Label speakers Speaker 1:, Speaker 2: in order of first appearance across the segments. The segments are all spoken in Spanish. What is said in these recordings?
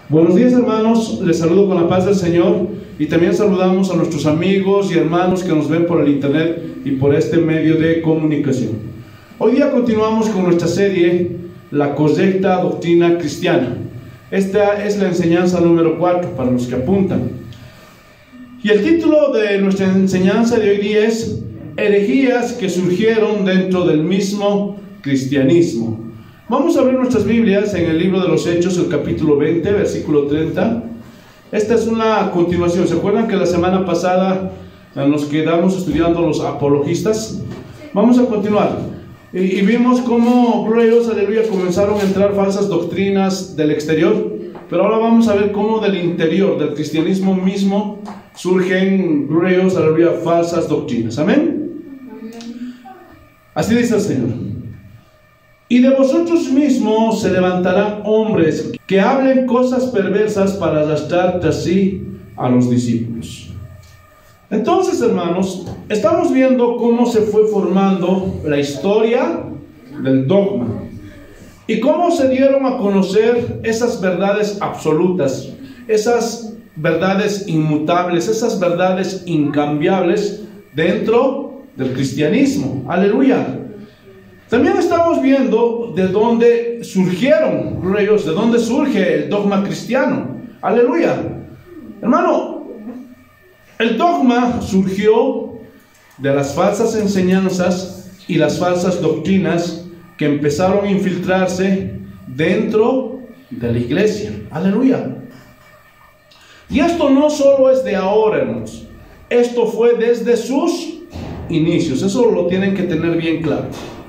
Speaker 1: Buenos días, hermanos, les saludo con la paz del Señor y también saludamos a nuestros amigos y hermanos que nos ven por el internet y por este medio de comunicación. Hoy día continuamos con nuestra serie La correcta doctrina cristiana. Esta es la enseñanza número 4 para los que apuntan. Y el título de nuestra enseñanza de hoy día es Herejías que surgieron dentro del mismo cristianismo. Vamos a abrir nuestras Biblias en el libro de los Hechos, el capítulo 20, versículo 30. Esta es una continuación. ¿Se acuerdan que la semana pasada nos quedamos estudiando los apologistas? Vamos a continuar. Y vimos cómo, gloria a Dios, aleluya, comenzaron a entrar falsas doctrinas del exterior. Pero ahora vamos a ver cómo del interior, del cristianismo mismo, surgen, gloria a Dios, aleluya, falsas doctrinas. Amén. Así dice el Señor. Y de vosotros mismos se levantarán hombres que hablen cosas perversas para arrastrar tras sí a los discípulos. Entonces, hermanos, estamos viendo cómo se fue formando la historia del dogma y cómo se dieron a conocer esas verdades absolutas, esas verdades inmutables, esas verdades incambiables dentro del cristianismo. Aleluya. También estamos viendo de dónde surgieron, de dónde surge el dogma cristiano. Aleluya. Hermano, el dogma surgió de las falsas enseñanzas y las falsas doctrinas que empezaron a infiltrarse dentro de la iglesia. Aleluya. Y esto no solo es de ahora, hermanos. Esto fue desde sus inicios. Eso lo tienen que tener bien claro.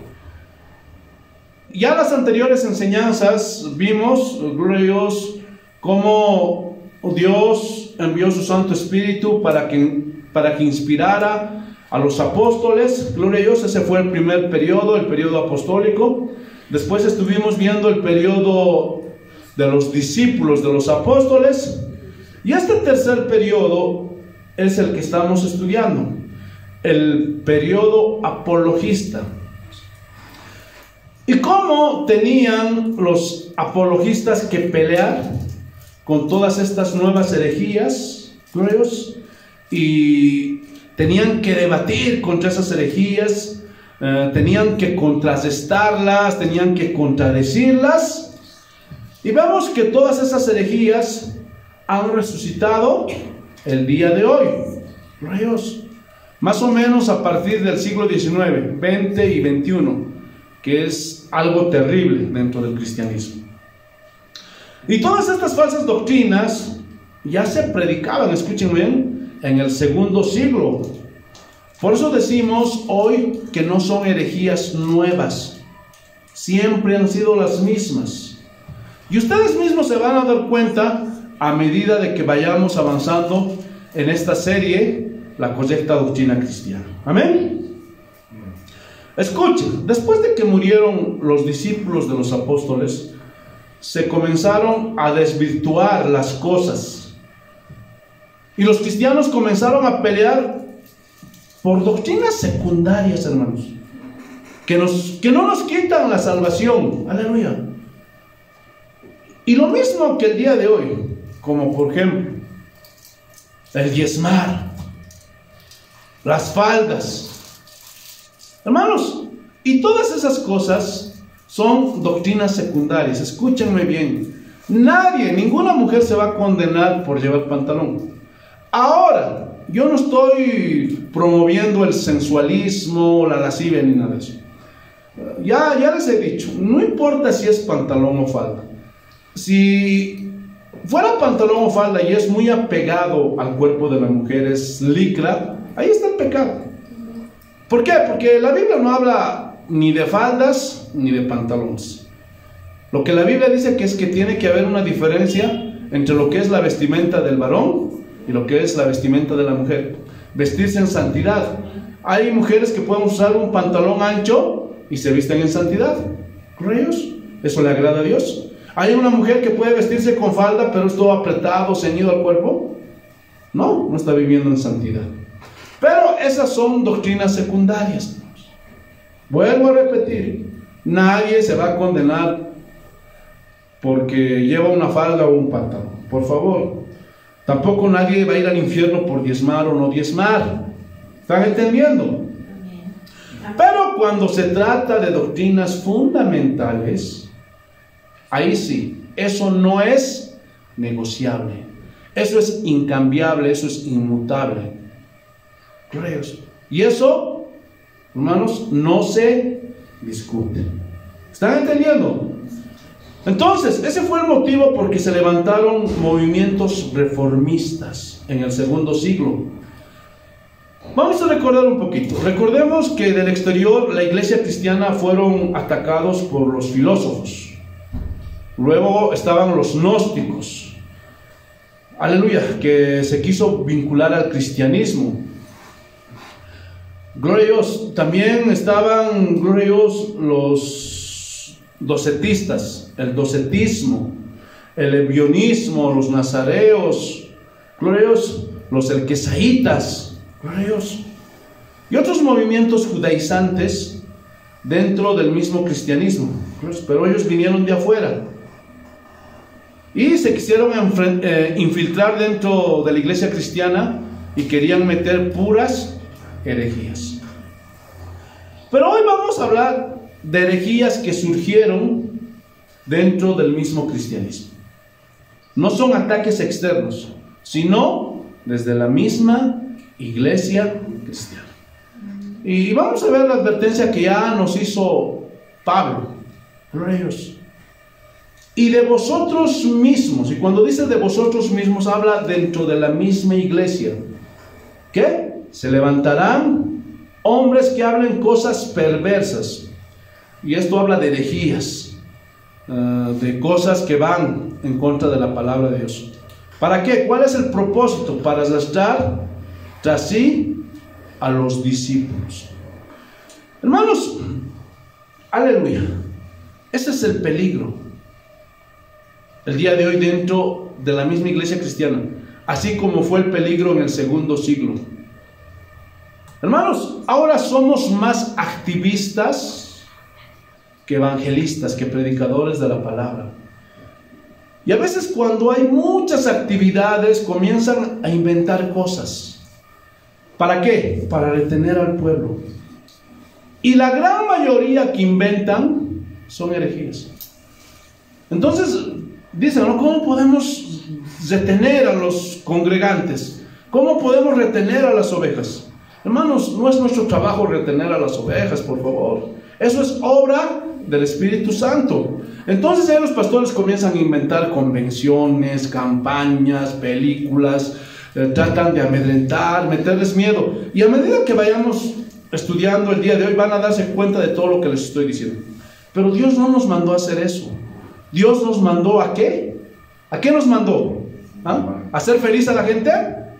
Speaker 1: Ya las anteriores enseñanzas vimos, gloria a Dios, cómo Dios envió su Santo Espíritu para que inspirara a los apóstoles. Gloria a Dios, ese fue el primer periodo, el periodo apostólico. Después estuvimos viendo el periodo de los discípulos de los apóstoles. Y este tercer periodo es el que estamos estudiando, el periodo apologista. ¿Y cómo tenían los apologistas que pelear con todas estas nuevas herejías? Y tenían que debatir contra esas herejías, tenían que contrarrestarlas, tenían que contradecirlas. Y vemos que todas esas herejías han resucitado el día de hoy. Más o menos a partir del siglo XIX, 20 y 21. Que es algo terrible dentro del cristianismo. Y todas estas falsas doctrinas ya se predicaban, escuchen bien, en el segundo siglo. Por eso decimos hoy que no son herejías nuevas, siempre han sido las mismas. Y ustedes mismos se van a dar cuenta a medida de que vayamos avanzando en esta serie, la correcta doctrina cristiana. Amén. Escuchen, después de que murieron los discípulos de los apóstoles, se comenzaron a desvirtuar las cosas. Y los cristianos comenzaron a pelear por doctrinas secundarias, hermanos, que no nos quitan la salvación. Aleluya. Y lo mismo que el día de hoy, como por ejemplo, el diezmar, las faldas. Hermanos, y todas esas cosas son doctrinas secundarias. Escúchenme bien. Ninguna mujer se va a condenar por llevar pantalón. Ahora, yo no estoy promoviendo el sensualismo, la lascivia ni nada de eso. Ya les he dicho, no importa si es pantalón o falda. Si fuera pantalón o falda y es muy apegado al cuerpo de la mujer, es licra, ahí está el pecado. ¿Por qué? Porque la Biblia no habla ni de faldas ni de pantalones. Lo que la Biblia dice que es que tiene que haber una diferencia entre lo que es la vestimenta del varón y lo que es la vestimenta de la mujer. Vestirse en santidad. Hay mujeres que pueden usar un pantalón ancho y se visten en santidad. ¿Correctos? ¿Eso le agrada a Dios? Hay una mujer que puede vestirse con falda pero es todo apretado, ceñido al cuerpo. No está viviendo en santidad. Pero esas son doctrinas secundarias. Vuelvo a repetir, nadie se va a condenar porque lleva una falda o un pantalón. Por favor, tampoco nadie va a ir al infierno por diezmar o no diezmar. ¿Están entendiendo? Pero cuando se trata de doctrinas fundamentales, ahí sí, eso no es negociable, eso es incambiable, eso es inmutable. Gloria a Dios. Y eso, hermanos, no se discute. ¿Están entendiendo? Entonces, ese fue el motivo por que se levantaron movimientos reformistas en el segundo siglo. Vamos a recordar un poquito. Recordemos que del exterior la iglesia cristiana fueron atacados por los filósofos. Luego estaban los gnósticos. Aleluya, que se quiso vincular al cristianismo. Gloria a Dios. También estaban, gloria a Dios, los docetistas, el docetismo, el ebionismo, los nazareos, gloria a Dios, los elquesaitas, gloria a Dios, y otros movimientos judaizantes dentro del mismo cristianismo, pero ellos vinieron de afuera y se quisieron infiltrar dentro de la iglesia cristiana y querían meter puras herejías. Pero hoy vamos a hablar de herejías que surgieron dentro del mismo cristianismo. No son ataques externos, sino desde la misma iglesia cristiana. Y vamos a ver la advertencia que ya nos hizo Pablo. Gloria a Dios. Y de vosotros mismos, y cuando dice de vosotros mismos, habla dentro de la misma iglesia. ¿Qué? Se levantarán hombres que hablen cosas perversas. Y esto habla de herejías, de cosas que van en contra de la palabra de Dios. ¿Para qué? ¿Cuál es el propósito? Para arrastrar tras sí a los discípulos. Hermanos, aleluya. Ese es el peligro el día de hoy dentro de la misma iglesia cristiana, así como fue el peligro en el segundo siglo. Hermanos, ahora somos más activistas que evangelistas, que predicadores de la palabra. Y a veces cuando hay muchas actividades comienzan a inventar cosas. ¿Para qué? Para retener al pueblo. Y la gran mayoría que inventan son herejías. Entonces dicen, ¿no? ¿Cómo podemos retener a los congregantes? ¿Cómo podemos retener a las ovejas? Hermanos, no es nuestro trabajo retener a las ovejas, por favor. Eso es obra del Espíritu Santo. Entonces ahí los pastores comienzan a inventar convenciones, campañas, películas, tratan de amedrentar, meterles miedo. Y a medida que vayamos estudiando el día de hoy van a darse cuenta de todo lo que les estoy diciendo. Pero Dios no nos mandó a hacer eso. Dios nos mandó ¿a qué? ¿A qué nos mandó? ¿Ah? ¿A hacer feliz a la gente?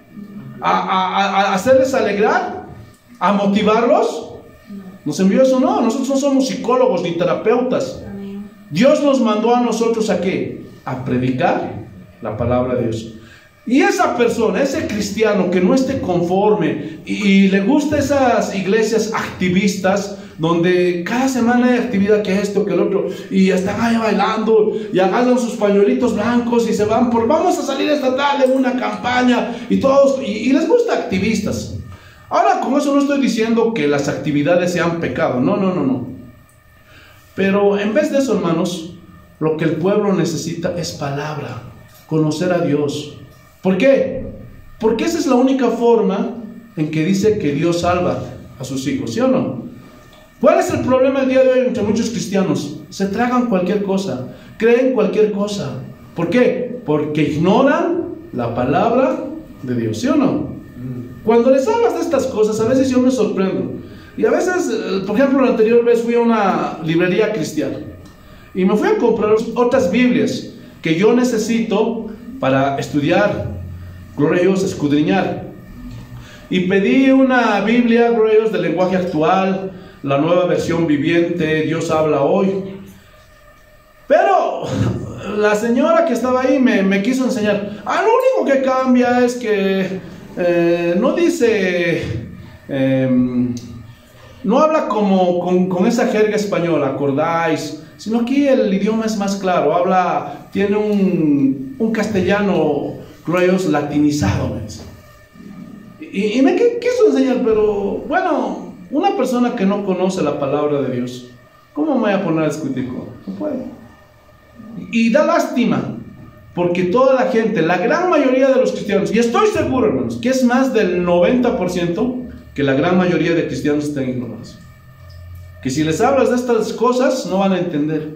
Speaker 1: ¿A hacerles alegrar? ¿A motivarlos? ¿Nos envió eso? No, nosotros no somos psicólogos ni terapeutas. Dios nos mandó a nosotros ¿a qué? A predicar la palabra de Dios. Y esa persona, ese cristiano que no esté conforme y le gusta esas iglesias activistas donde cada semana hay actividad, que esto, que el otro, y están ahí bailando y agarran sus pañuelitos blancos y se van por vamos a salir esta tarde en una campaña y todos, y les gusta activistas. Ahora, con eso no estoy diciendo que las actividades sean pecado, no. Pero en vez de eso, hermanos, lo que el pueblo necesita es palabra, conocer a Dios. ¿Por qué? Porque esa es la única forma en que dice que Dios salva a sus hijos, ¿sí o no? ¿Cuál es el problema el día de hoy entre muchos cristianos? Se tragan cualquier cosa, creen cualquier cosa. ¿Por qué? Porque ignoran la palabra de Dios, ¿sí o no? Cuando les hablas de estas cosas, a veces yo me sorprendo. Y a veces, por ejemplo, la anterior vez fui a una librería cristiana y me fui a comprar otras Biblias que yo necesito para estudiar, gloria a Dios, escudriñar. Y pedí una Biblia, gloria a Dios, del lenguaje actual, la nueva versión viviente, Dios habla hoy. Pero la señora que estaba ahí me quiso enseñar. Lo único que cambia es que no dice, no habla como con esa jerga española, acordáis, sino aquí el idioma es más claro, tiene un castellano, creo yo, latinizado. Y me quiso enseñar, pero bueno, una persona que no conoce la palabra de Dios, ¿cómo me voy a poner a discutir con él? No puede. Y da lástima, porque toda la gente, la gran mayoría de los cristianos, y estoy seguro, hermanos, que es más del 90%, que la gran mayoría de cristianos están ignorados. Que si les hablas de estas cosas, no van a entender.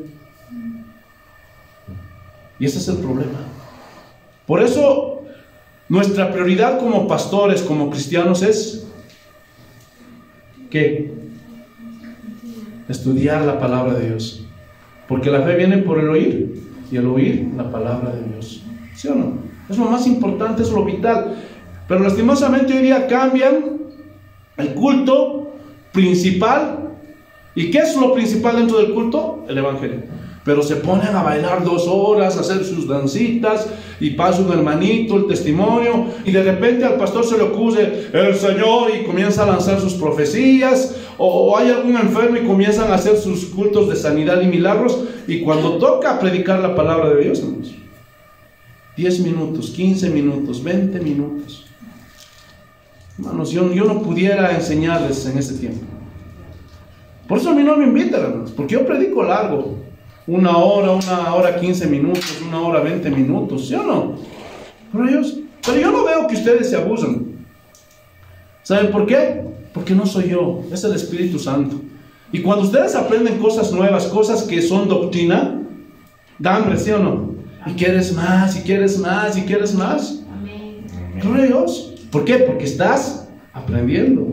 Speaker 1: Y ese es el problema. Por eso, nuestra prioridad como pastores, como cristianos es ¿qué? Estudiar la palabra de Dios. Porque la fe viene por el oír, y el oír la palabra de Dios. ¿Sí o no? Es lo más importante, es lo vital. Pero lastimosamente hoy día cambian el culto principal. ¿Y qué es lo principal dentro del culto? El evangelio. Pero se ponen a bailar 2 horas, a hacer sus dancitas, y pasa un hermanito, el testimonio, y de repente al pastor se le ocurre el Señor, y comienza a lanzar sus profecías, o hay algún enfermo y comienzan a hacer sus cultos de sanidad y milagros, y cuando toca predicar la palabra de Dios, hermanos, 10 minutos, 15 minutos, 20 minutos. Hermanos, yo no pudiera enseñarles en ese tiempo. Por eso a mí no me invitan, hermanos, porque yo predico largo. 1 hora 15 minutos, 1 hora 20 minutos, ¿sí o no? Pero yo no veo que ustedes se abusan. ¿Saben por qué? Porque no soy yo, es el Espíritu Santo. Y cuando ustedes aprenden cosas nuevas, cosas que son doctrina, da hambre, ¿sí o no? Y quieres más, y quieres más, y quieres más. Gloria a Dios. ¿Por qué? Porque estás aprendiendo.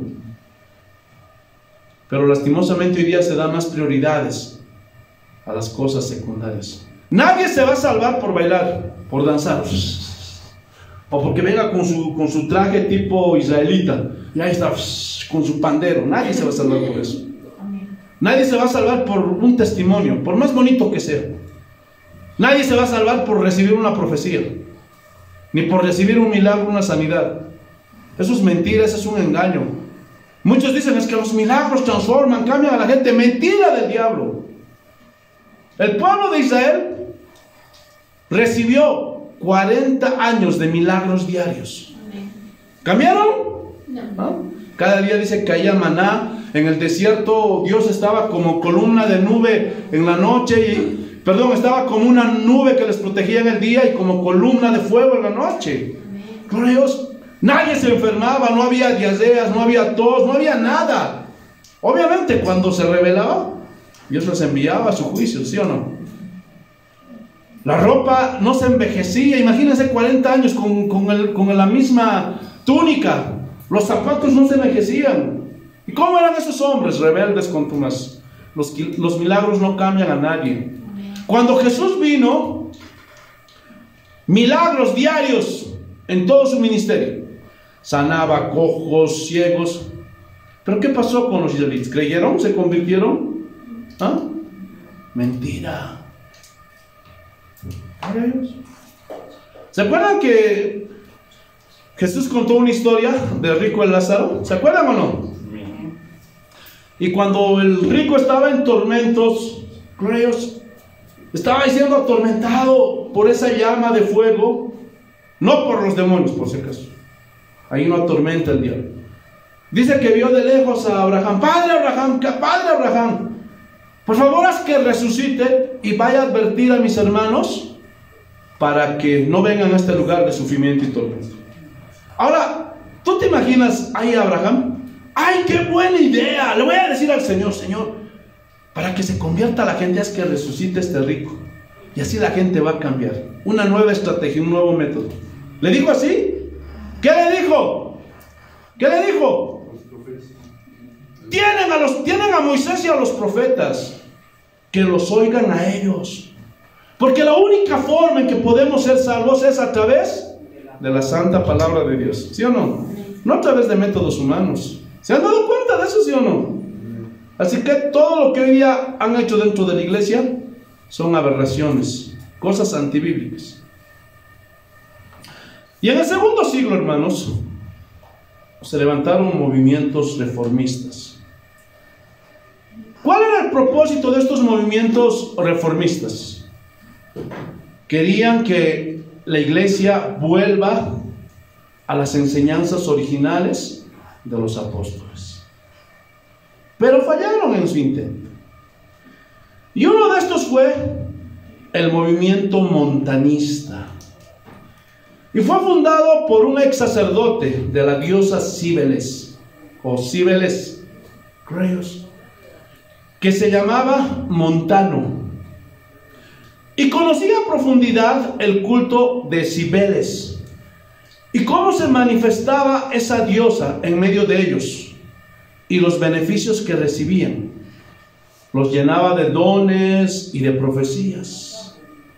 Speaker 1: Pero lastimosamente hoy día se dan más prioridades a las cosas secundarias. Nadie se va a salvar por bailar, por danzar, o porque venga con su traje tipo israelita, y ahí está, con su pandero. Nadie se va a salvar por eso. Nadie se va a salvar por un testimonio, por más bonito que sea. Nadie se va a salvar por recibir una profecía, ni por recibir un milagro, una sanidad. Eso es mentira, eso es un engaño. Muchos dicen es que los milagros transforman, cambian a la gente. Mentira del diablo. El pueblo de Israel recibió 40 años de milagros diarios. ¿Cambiaron? ¿No? Cada día dice que caía maná. En el desierto Dios estaba como columna de nube en la noche, estaba como una nube que les protegía en el día y como columna de fuego en la noche. Gloria a Dios. Nadie se enfermaba, no había diarreas, no había tos, no había nada. Obviamente cuando se rebelaba, Dios les enviaba a su juicio, ¿sí o no? La ropa no se envejecía. Imagínense 40 años con la misma túnica. Los zapatos no se envejecían. ¿Y cómo eran esos hombres rebeldes contumaces? Los milagros no cambian a nadie. Cuando Jesús vino, milagros diarios en todo su ministerio. Sanaba cojos, ciegos. ¿Pero qué pasó con los israelitas? ¿Creyeron? ¿Se convirtieron? ¿Ah? Mentira. ¿Se acuerdan que Jesús contó una historia del rico y Lázaro? ¿Se acuerdan o no? Y cuando el rico estaba en tormentos, estaba siendo atormentado por esa llama de fuego, no por los demonios, por si acaso. Ahí no atormenta el diablo. Dice que vio de lejos a Abraham. Padre Abraham, por favor haz que resucite y vaya a advertir a mis hermanos para que no vengan a este lugar de sufrimiento y tormento. Ahora, ¿tú te imaginas ahí a Abraham? ¡Ay, qué buena idea! Le voy a decir al Señor, para que se convierta la gente, haz que resucite este rico. Y así la gente va a cambiar. Una nueva estrategia, un nuevo método. ¿Le dijo así? ¿Qué le dijo? Tienen a Moisés y a los profetas, que los oigan a ellos. Porque la única forma en que podemos ser salvos es a través de la santa palabra de Dios. ¿Sí o no? No a través de métodos humanos. ¿Se han dado cuenta de eso, sí o no? Así que todo lo que hoy día han hecho dentro de la iglesia son aberraciones, cosas antibíblicas. Y en el segundo siglo, hermanos, se levantaron movimientos reformistas. ¿Cuál era el propósito propósito de estos movimientos reformistas? Querían que la iglesia vuelva a las enseñanzas originales de los apóstoles. Pero fallaron en su intento. Y uno de estos fue el movimiento montanista. Y fue fundado por un ex sacerdote de la diosa Cíbeles, o Cíbeles, que se llamaba Montano. Y conocía a profundidad el culto de Cibeles y cómo se manifestaba esa diosa en medio de ellos y los beneficios que recibían. Los llenaba de dones y de profecías.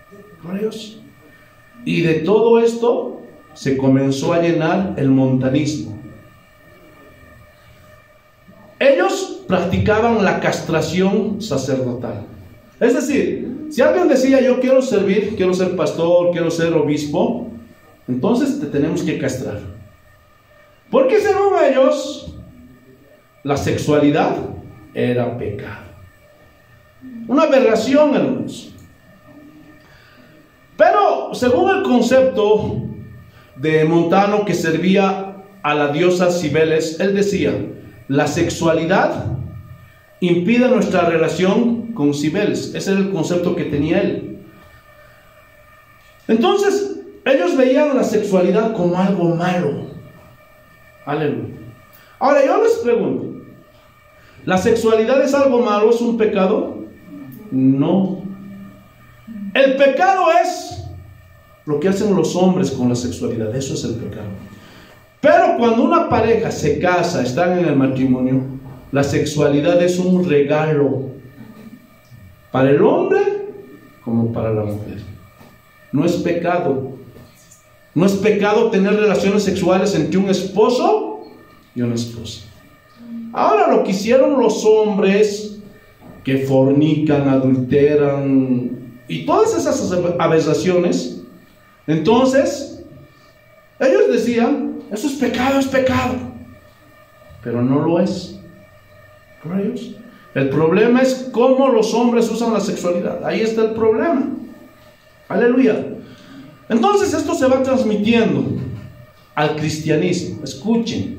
Speaker 1: Y de todo esto se comenzó a llenar el montanismo. Ellos practicaban la castración sacerdotal. Es decir, si alguien decía: yo quiero servir, quiero ser pastor, quiero ser obispo, entonces te tenemos que castrar. Porque según ellos, la sexualidad era pecado. Una aberración, hermanos. Pero según el concepto de Montano, que servía a la diosa Cibeles, él decía: la sexualidad impide nuestra relación con Cibeles. Ese era el concepto que tenía él. Entonces, ellos veían la sexualidad como algo malo. Aleluya. Ahora yo les pregunto: ¿la sexualidad es algo malo? ¿Es un pecado? No. El pecado es lo que hacen los hombres con la sexualidad. Eso es el pecado. Pero cuando una pareja se casa, están en el matrimonio, la sexualidad es un regalo para el hombre como para la mujer. No es pecado. No es pecado tener relaciones sexuales entre un esposo y una esposa. Ahora, lo que hicieron los hombres que fornican, adulteran y todas esas aberraciones, entonces ellos decían: eso es pecado, pero no lo es. El problema es cómo los hombres usan la sexualidad. Ahí está el problema. Aleluya. Entonces esto se va transmitiendo al cristianismo. Escuchen.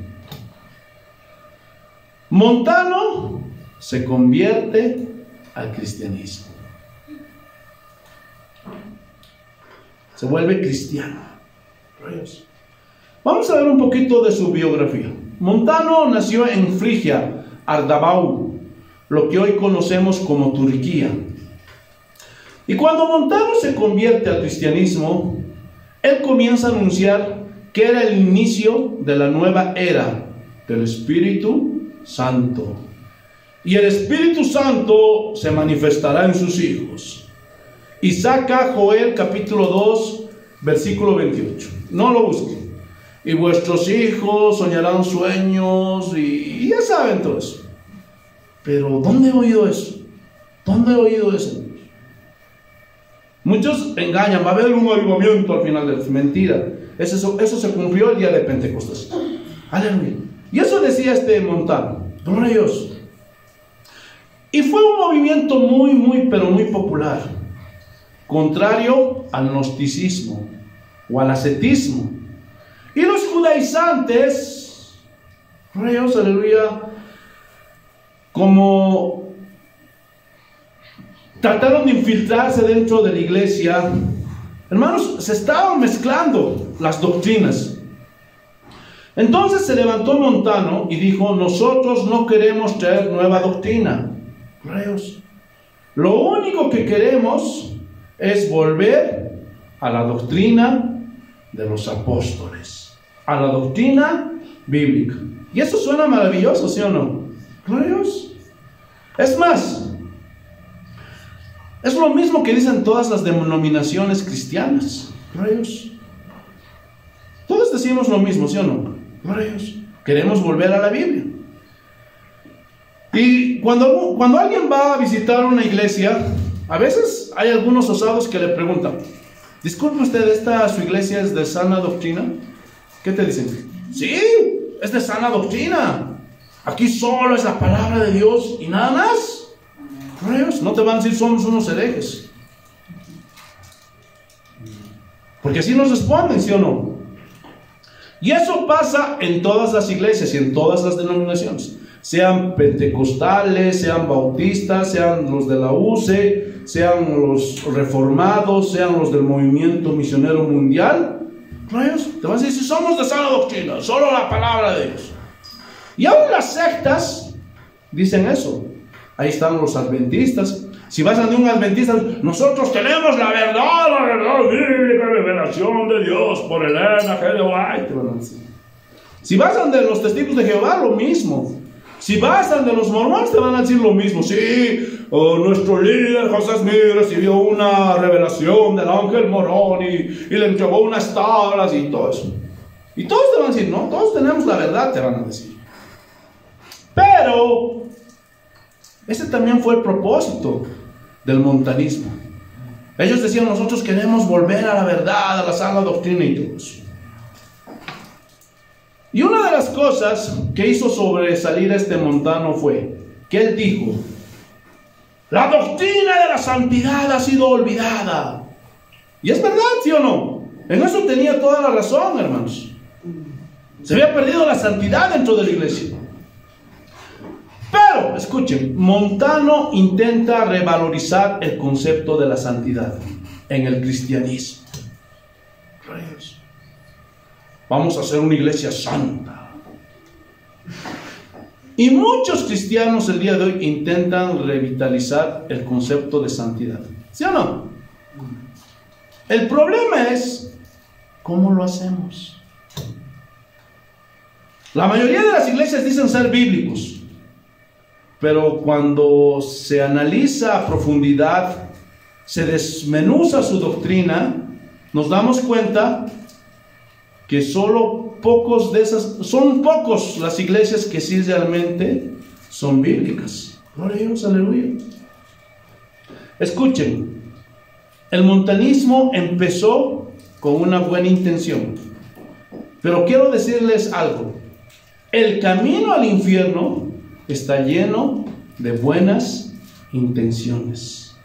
Speaker 1: Montano se convierte al cristianismo. Se vuelve cristiano. Vamos a ver un poquito de su biografía. Montano nació en Frigia, Ardabil, lo que hoy conocemos como Turquía. Y cuando Montano se convierte al cristianismo, él comienza a anunciar que era el inicio de la nueva era del Espíritu Santo. Y el Espíritu Santo se manifestará en sus hijos. Y saca Joel capítulo 2, versículo 28. No lo busquen. Y vuestros hijos soñarán sueños y ya saben todo eso. Pero ¿dónde he oído eso? ¿Dónde he oído eso? Muchos engañan: va a haber un avivamiento al final de la mentira. Eso se cumplió el día de Pentecostés. Aleluya. Y eso decía este Montano. Gloria a Dios. Y fue un movimiento pero muy popular, contrario al gnosticismo o al ascetismo. Y los judaizantes, gloria a Dios, aleluya, como trataron de infiltrarse dentro de la iglesia, hermanos, se estaban mezclando las doctrinas. Entonces se levantó Montano y dijo: nosotros no queremos traer nueva doctrina. Lo único que queremos es volver a la doctrina de los apóstoles, a la doctrina bíblica. Y eso suena maravilloso, ¿sí o no? Es más, es lo mismo que dicen todas las denominaciones cristianas. Todos decimos lo mismo, ¿sí o no? Queremos volver a la Biblia. Y cuando alguien va a visitar una iglesia, a veces hay algunos osados que le preguntan: disculpe usted, ¿su iglesia es de sana doctrina? ¿Qué te dicen? Sí, es de sana doctrina. Aquí solo es la palabra de Dios y nada más. No te van a decir somos unos herejes. Porque así nos responden, ¿sí o no? Y eso pasa en todas las iglesias y en todas las denominaciones. Sean pentecostales, sean bautistas, sean los de la UCE, sean los reformados, sean los del movimiento misionero mundial. Te van a decir, si somos de sana doctrina, solo la palabra de Dios. Y aún las sectas dicen eso. Ahí están los adventistas. Si vas a un adventista, nosotros tenemos la verdad bíblica, revelación de Dios por Elena G. de White. Si vas a los testigos de Jehová, lo mismo. Si vas a los mormones, te van a decir lo mismo. Sí, nuestro líder José Smith recibió una revelación del ángel Morón y le entregó unas tablas y todo eso. Y todos te van a decir, no, todos tenemos la verdad, te van a decir. Pero ese también fue el propósito del montanismo. Ellos decían, nosotros queremos volver a la verdad, a la sana doctrina y todo eso. Y una de las cosas que hizo sobresalir a este montano fue que él dijo, la doctrina de la santidad ha sido olvidada. Y es verdad, ¿sí o no? En eso tenía toda la razón, hermanos. Se había perdido la santidad dentro de la iglesia. Pero, escuchen, Montano intenta revalorizar el concepto de la santidad en el cristianismo. Reyes, vamos a hacer una iglesia santa. Y muchos cristianos el día de hoy intentan revitalizar el concepto de santidad. ¿Sí o no? El problema es, ¿cómo lo hacemos? La mayoría de las iglesias dicen ser bíblicos. Pero cuando se analiza a profundidad, se desmenuza su doctrina, nos damos cuenta que son pocos las iglesias que sí realmente son bíblicas. Gloria a Dios, aleluya. Escuchen, el montanismo empezó con una buena intención, pero quiero decirles algo: el camino al infierno está lleno de buenas intenciones.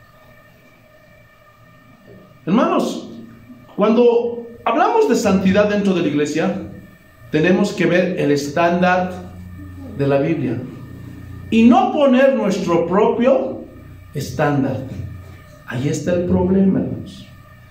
Speaker 1: Hermanos, cuando hablamos de santidad dentro de la iglesia, tenemos que ver el estándar de la Biblia y no poner nuestro propio estándar. Ahí está el problema, hermanos.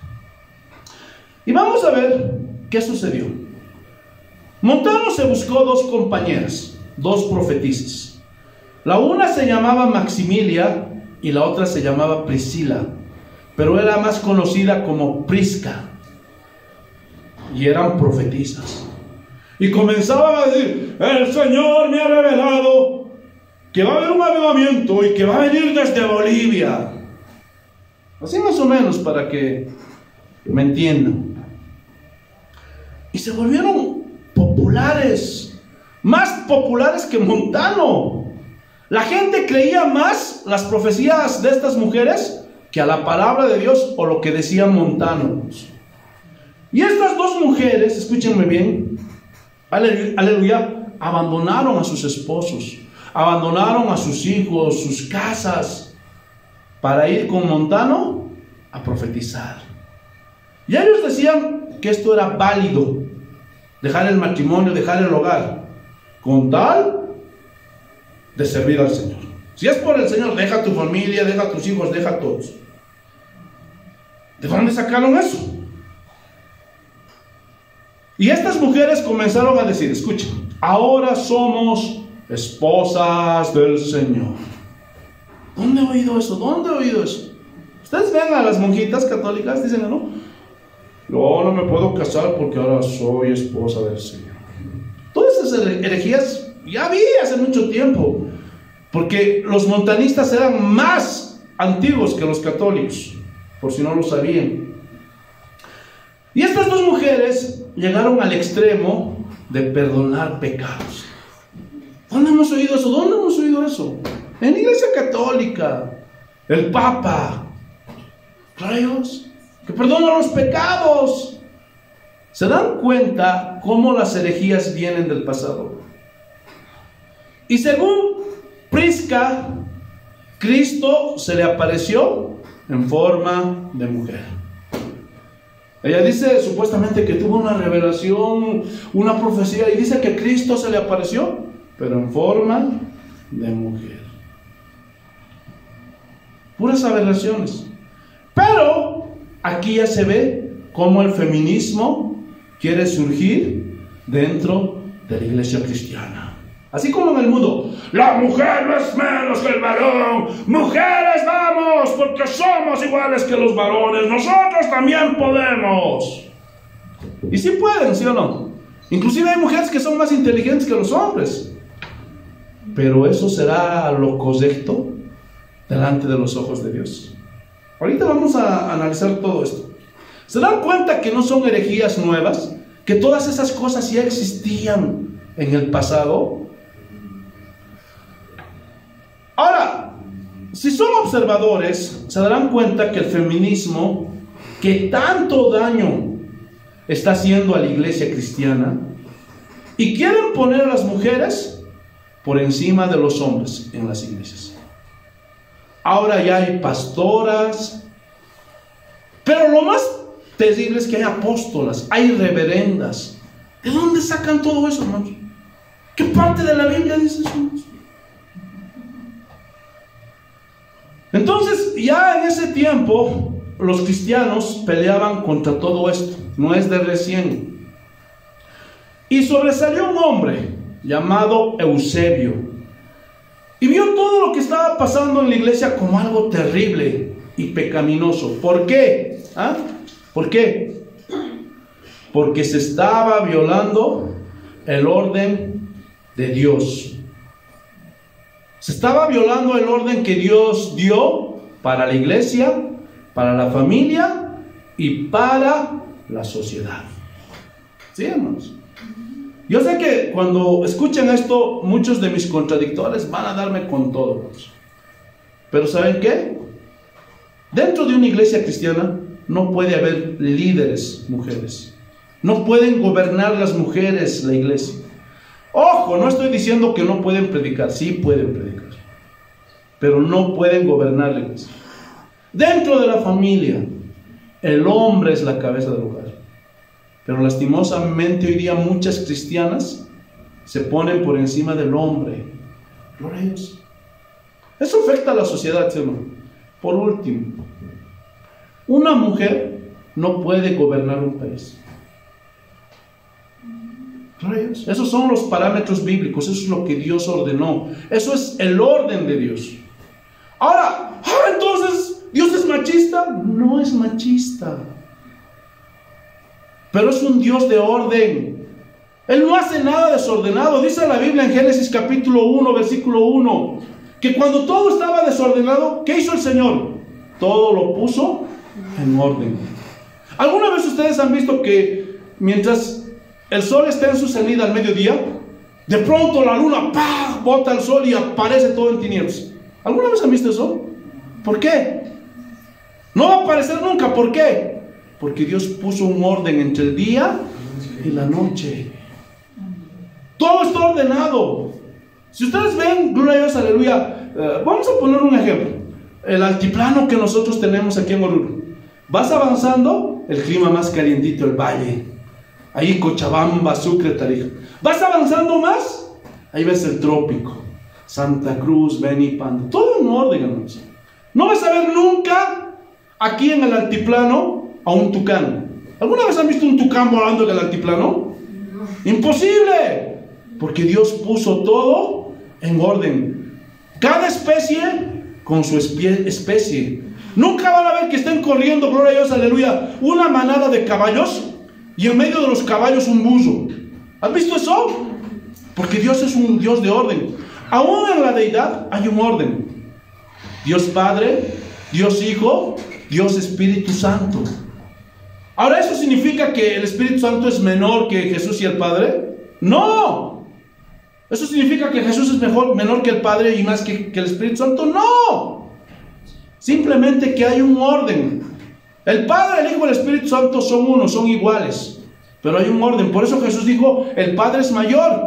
Speaker 1: Y vamos a ver qué sucedió. Montano se buscó dos compañeras, dos profetisas. La una se llamaba Maximilia y la otra se llamaba Priscila, pero era más conocida como Prisca. Y eran profetisas. Y comenzaban a decir, el Señor me ha revelado que va a haber un avivamiento y que va a venir desde Bolivia. Así más o menos para que me entiendan. Y se volvieron populares, más populares que Montano. La gente creía más las profecías de estas mujeres que a la palabra de Dios o lo que decía Montano. Y estas dos mujeres, escúchenme bien, aleluya, abandonaron a sus esposos, abandonaron a sus hijos, sus casas, para ir con Montano a profetizar. Y ellos decían que esto era válido, dejar el matrimonio, dejar el hogar, con tal de servir al Señor. Si es por el Señor, deja tu familia, deja tus hijos, deja a todos. ¿De dónde sacaron eso? Y estas mujeres comenzaron a decir, escuchen, ahora somos esposas del Señor. ¿Dónde he oído eso? ¿Dónde he oído eso? Ustedes ven a las monjitas católicas, dicen, no, yo no me puedo casar porque ahora soy esposa del Señor. Todas esas herejías ya vi hace mucho tiempo, porque los montanistas eran más antiguos que los católicos, por si no lo sabían. Y estas dos mujeres llegaron al extremo de perdonar pecados. ¿Dónde hemos oído eso? ¿Dónde hemos oído eso? En la iglesia católica, el Papa, rayos, que perdona los pecados. ¿Se dan cuenta cómo las herejías vienen del pasado? Y según Prisca, Cristo se le apareció en forma de mujer. Ella dice supuestamente que tuvo una revelación, una profecía, y dice que Cristo se le apareció, pero en forma de mujer. Puras aberraciones. Pero aquí ya se ve cómo el feminismo quiere surgir dentro de la iglesia cristiana. Así como en el mundo, la mujer no es menos que el varón. Mujeres, vamos, porque somos iguales que los varones. Nosotros también podemos. Y sí pueden, ¿sí o no? Inclusive hay mujeres que son más inteligentes que los hombres. Pero eso será lo correcto delante de los ojos de Dios. Ahorita vamos a analizar todo esto. ¿Se dan cuenta que no son herejías nuevas? Que todas esas cosas ya existían en el pasado. Ahora, si son observadores, se darán cuenta que el feminismo, que tanto daño está haciendo a la iglesia cristiana, y quieren poner a las mujeres por encima de los hombres en las iglesias. Ahora ya hay pastoras, pero lo más terrible es que hay apóstolas, hay reverendas. ¿De dónde sacan todo eso, hermanos? ¿Qué parte de la Biblia dice eso? Entonces, ya en ese tiempo, los cristianos peleaban contra todo esto. No es de recién. Y sobresalió un hombre llamado Eusebio. Y vio todo lo que estaba pasando en la iglesia como algo terrible y pecaminoso. ¿Por qué? ¿Por qué? Porque se estaba violando el orden de Dios. Se estaba violando el orden que Dios dio para la iglesia, para la familia y para la sociedad. ¿Sí, hermanos? Yo sé que cuando escuchen esto, muchos de mis contradictores van a darme con todo, hermanos. Pero ¿saben qué? Dentro de una iglesia cristiana no puede haber líderes mujeres. No pueden gobernar las mujeres la iglesia. Ojo, no estoy diciendo que no pueden predicar, sí pueden predicar, pero no pueden gobernar la iglesia. Dentro de la familia, el hombre es la cabeza del hogar, pero lastimosamente hoy día muchas cristianas se ponen por encima del hombre. Gloria a Dios. Eso afecta a la sociedad, ¿sí o no? Por último, una mujer no puede gobernar un país. Esos son los parámetros bíblicos, eso es lo que Dios ordenó, eso es el orden de Dios. Ahora, entonces, ¿Dios es machista? No es machista, pero es un Dios de orden. Él no hace nada desordenado. Dice la Biblia en Génesis capítulo 1, versículo 1, que cuando todo estaba desordenado, ¿qué hizo el Señor? Todo lo puso en orden. ¿Alguna vez ustedes han visto que mientras el sol está en su salida al mediodía, de pronto la luna ¡pah!, bota el sol y aparece todo en tinieblas? ¿Alguna vez han visto eso? ¿Por qué? No va a aparecer nunca. ¿Por qué? Porque Dios puso un orden entre el día y la noche. Todo está ordenado. Si ustedes ven, gloria a Dios, aleluya, vamos a poner un ejemplo. El altiplano que nosotros tenemos aquí en Oruro. Vas avanzando, el clima más calientito, el valle. Ahí Cochabamba, Sucre, Tarija. Vas avanzando más, ahí ves el trópico, Santa Cruz, Beni, Pando, todo en orden, hermanos. No vas a ver nunca aquí en el altiplano a un tucán. ¿Alguna vez han visto un tucán volando en el altiplano? Imposible, porque Dios puso todo en orden. Cada especie con su especie. Nunca van a ver que estén corriendo, gloria a Dios, aleluya, una manada de caballos y en medio de los caballos un burro. ¿Has visto eso? Porque Dios es un Dios de orden. Aún en la deidad hay un orden. Dios Padre, Dios Hijo, Dios Espíritu Santo. Ahora, ¿eso significa que el Espíritu Santo es menor que Jesús y el Padre? No. ¿Eso significa que Jesús es menor que el Padre y más que el Espíritu Santo? No. Simplemente que hay un orden. El Padre, el Hijo y el Espíritu Santo son uno, son iguales, pero hay un orden. Por eso Jesús dijo, el Padre es mayor,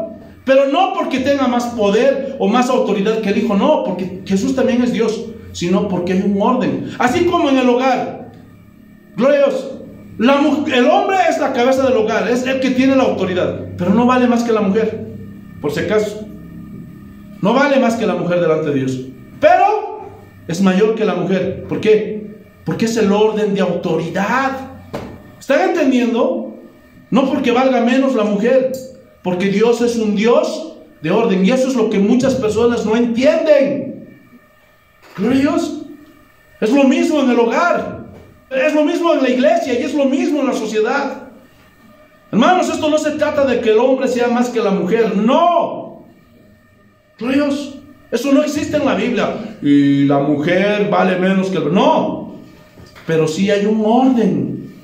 Speaker 1: Pero no porque tenga más poder o más autoridad que el hijo, no, porque Jesús también es Dios, sino porque hay un orden. Así como en el hogar, gloria a Dios, el hombre es la cabeza del hogar, es el que tiene la autoridad, pero no vale más que la mujer, por si acaso. No vale más que la mujer delante de Dios, pero es mayor que la mujer. ¿Por qué? Porque es el orden de autoridad. ¿Están entendiendo? No porque valga menos la mujer, porque Dios es un Dios de orden, y eso es lo que muchas personas no entienden. Gloria a Dios. Es lo mismo en el hogar, es lo mismo en la iglesia, y es lo mismo en la sociedad. Hermanos, esto no se trata de que el hombre sea más que la mujer, no. Gloria a Dios. Eso no existe en la Biblia. Y la mujer vale menos que el hombre. No. Pero sí hay un orden.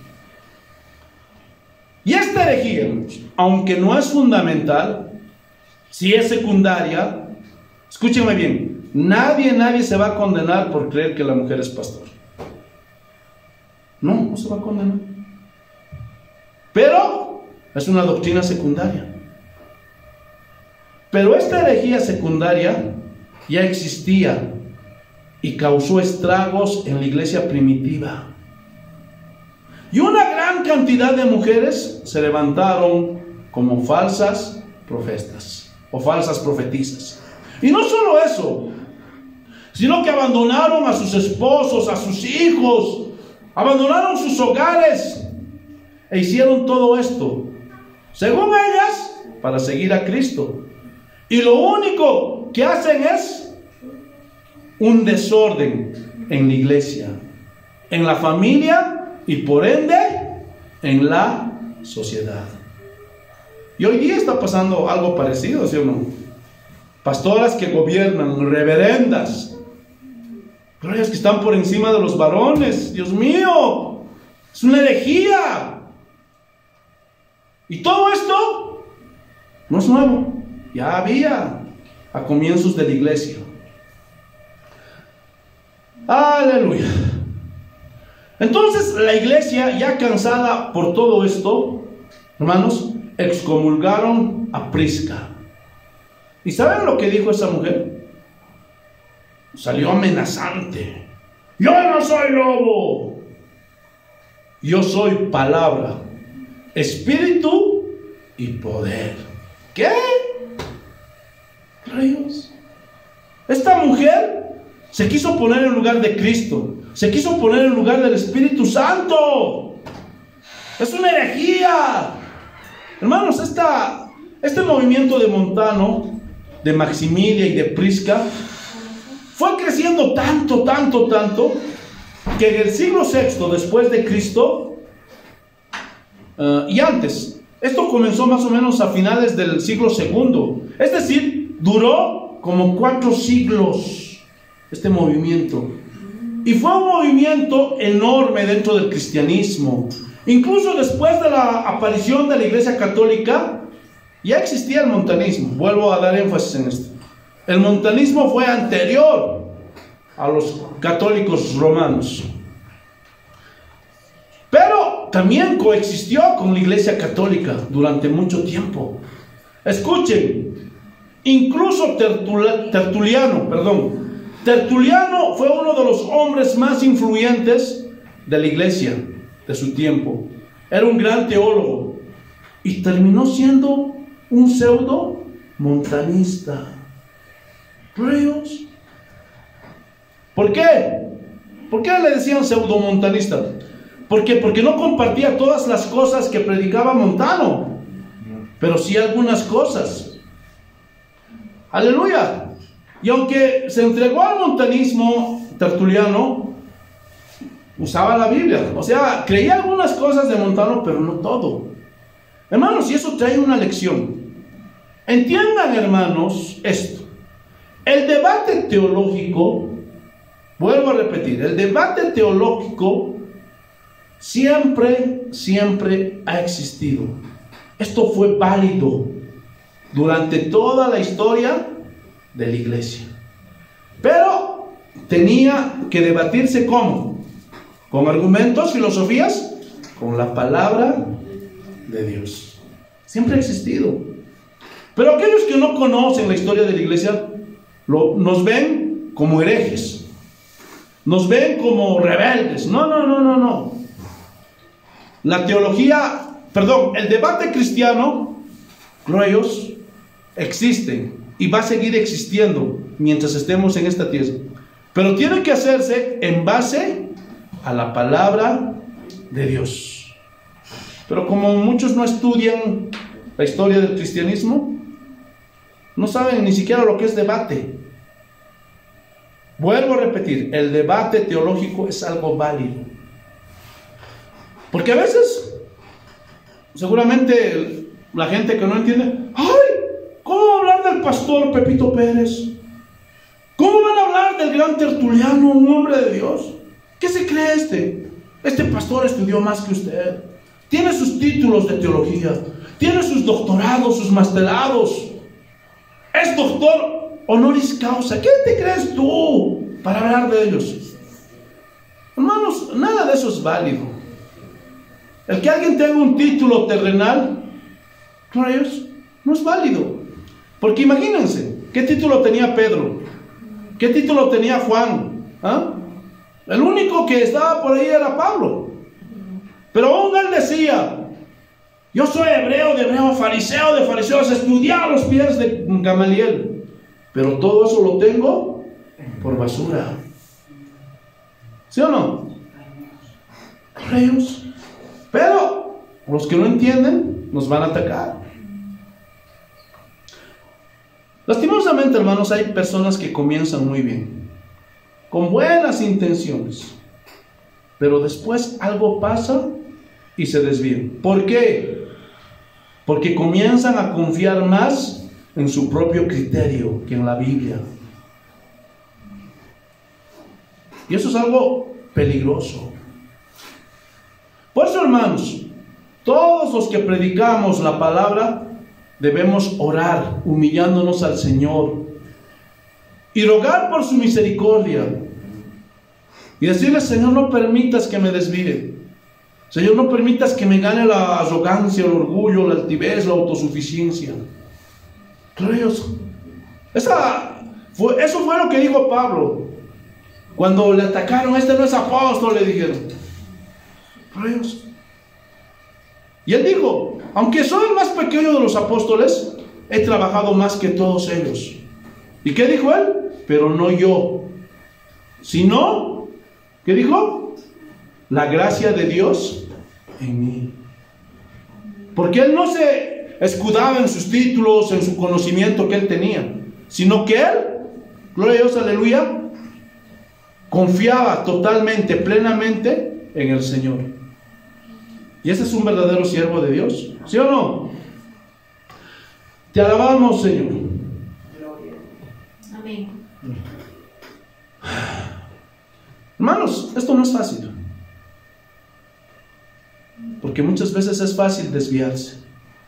Speaker 1: Y esta herejía, aunque no es fundamental, si es secundaria, escúchenme bien, nadie se va a condenar por creer que la mujer es pastor. No se va a condenar. Pero es una doctrina secundaria. Pero esta herejía secundaria ya existía y causó estragos en la iglesia primitiva. Y una gran cantidad de mujeres se levantaron como falsas profetas o falsas profetisas. Y no solo eso, sino que abandonaron a sus esposos, a sus hijos, abandonaron sus hogares e hicieron todo esto, según ellas, para seguir a Cristo. Y lo único que hacen es un desorden en la iglesia, en la familia y por ende en la sociedad. Y hoy día está pasando algo parecido, ¿sí o no? Pastoras que gobiernan, reverendas, glorias que están por encima de los varones. Dios mío, es una herejía. Y todo esto no es nuevo. Ya había a comienzos de la iglesia. Aleluya. Entonces la iglesia, ya cansada por todo esto, hermanos, excomulgaron a Prisca. ¿Y saben lo que dijo esa mujer? Salió amenazante. Yo no soy lobo, yo soy palabra, espíritu y poder. ¿Qué? Rayos. Esta mujer se quiso poner en lugar de Cristo, se quiso poner en lugar del Espíritu Santo. Es una herejía. Hermanos, este movimiento de Montano, de Maximilia y de Prisca fue creciendo tanto, que en el siglo VI después de Cristo y antes, esto comenzó más o menos a finales del siglo II, es decir, duró como 4 siglos este movimiento, y fue un movimiento enorme dentro del cristianismo. Incluso después de la aparición de la Iglesia Católica ya existía el montanismo. Vuelvo a dar énfasis en esto. El montanismo fue anterior a los católicos romanos, pero también coexistió con la Iglesia Católica durante mucho tiempo. Escuchen, incluso Tertuliano fue uno de los hombres más influyentes de la Iglesia de su tiempo. Era un gran teólogo y terminó siendo un pseudo montanista. ¿Por qué? ¿Por qué le decían pseudomontanista? Porque no compartía todas las cosas que predicaba Montano, pero sí algunas cosas. Aleluya. Y aunque se entregó al montanismo, Tertuliano usaba la Biblia, o sea, creía algunas cosas de Montano, pero no todo. Hermanos, y eso trae una lección. Entiendan, hermanos, esto. El debate teológico, vuelvo a repetir, el debate teológico siempre ha existido. Esto fue válido durante toda la historia de la iglesia. Pero tenía que debatirse ¿cómo? ¿Con argumentos, filosofías? Con la palabra de Dios. Siempre ha existido. Pero aquellos que no conocen la historia de la iglesia nos ven como herejes, nos ven como rebeldes. No. La teología, el debate cristiano, glorios, existe y va a seguir existiendo mientras estemos en esta tierra. Pero tiene que hacerse en base a la palabra de Dios. Pero como muchos no estudian la historia del cristianismo, no saben ni siquiera lo que es debate. Vuelvo a repetir, el debate teológico es algo válido. Porque a veces, seguramente la gente que no entiende, ¡ay! ¿Cómo hablar del pastor Pepito Pérez? ¿Cómo van a hablar del gran Tertuliano, un hombre de Dios? ¿Qué se cree este? Este pastor estudió más que usted. Tiene sus títulos de teología, tiene sus doctorados, sus masterados. Es doctor honoris causa. ¿Qué te crees tú para hablar de ellos? Hermanos, nada de eso es válido. El que alguien tenga un título terrenal, para ellos, no es válido. Porque imagínense, ¿qué título tenía Pedro? ¿Qué título tenía Juan? ¿Ah? El único que estaba por ahí era Pablo. Pero aún él decía, yo soy hebreo de hebreo, fariseo de fariseos, estudié a los pies de Gamaliel. Pero todo eso lo tengo por basura. ¿Sí o no? Por ellos. Pero los que no entienden nos van a atacar. Lastimosamente, hermanos, hay personas que comienzan muy bien, con buenas intenciones, pero después algo pasa y se desvían. ¿Por qué? Porque comienzan a confiar más en su propio criterio que en la Biblia. Y eso es algo peligroso. Por eso, hermanos, todos los que predicamos la palabra debemos orar humillándonos al Señor y rogar por su misericordia y decirle: Señor, no permitas que me desvíe. Señor, no permitas que me gane la arrogancia, el orgullo, la altivez, la autosuficiencia. Eso fue lo que dijo Pablo cuando le atacaron: este no es apóstol, le dijeron. Y él dijo: aunque soy el más pequeño de los apóstoles, he trabajado más que todos ellos. ¿Y qué dijo él? Pero no yo, sino, ¿qué dijo? La gracia de Dios en mí. Porque él no se escudaba en sus títulos, en su conocimiento que él tenía, sino que él, gloria a Dios, aleluya, confiaba totalmente, plenamente en el Señor. Y ese es un verdadero siervo de Dios, ¿sí o no? Te alabamos, Señor.
Speaker 2: Amén.
Speaker 1: Hermanos, esto no es fácil, porque muchas veces es fácil desviarse.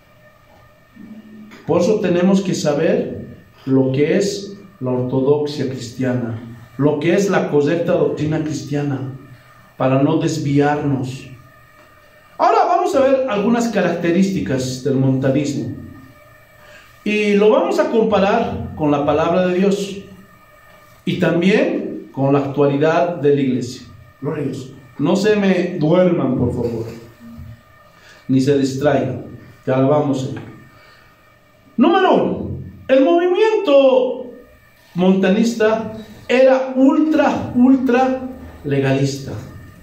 Speaker 1: Por eso tenemos que saber lo que es la ortodoxia cristiana, lo que es la correcta doctrina cristiana, para no desviarnos. Ahora vamos a ver algunas características del montanismo y lo vamos a comparar con la palabra de Dios y también con la actualidad de la iglesia. Gloria a Dios. No se me duerman, por favor, ni se distraigan. Te alabamos, Señor. Número 1. El movimiento montanista era ultra legalista.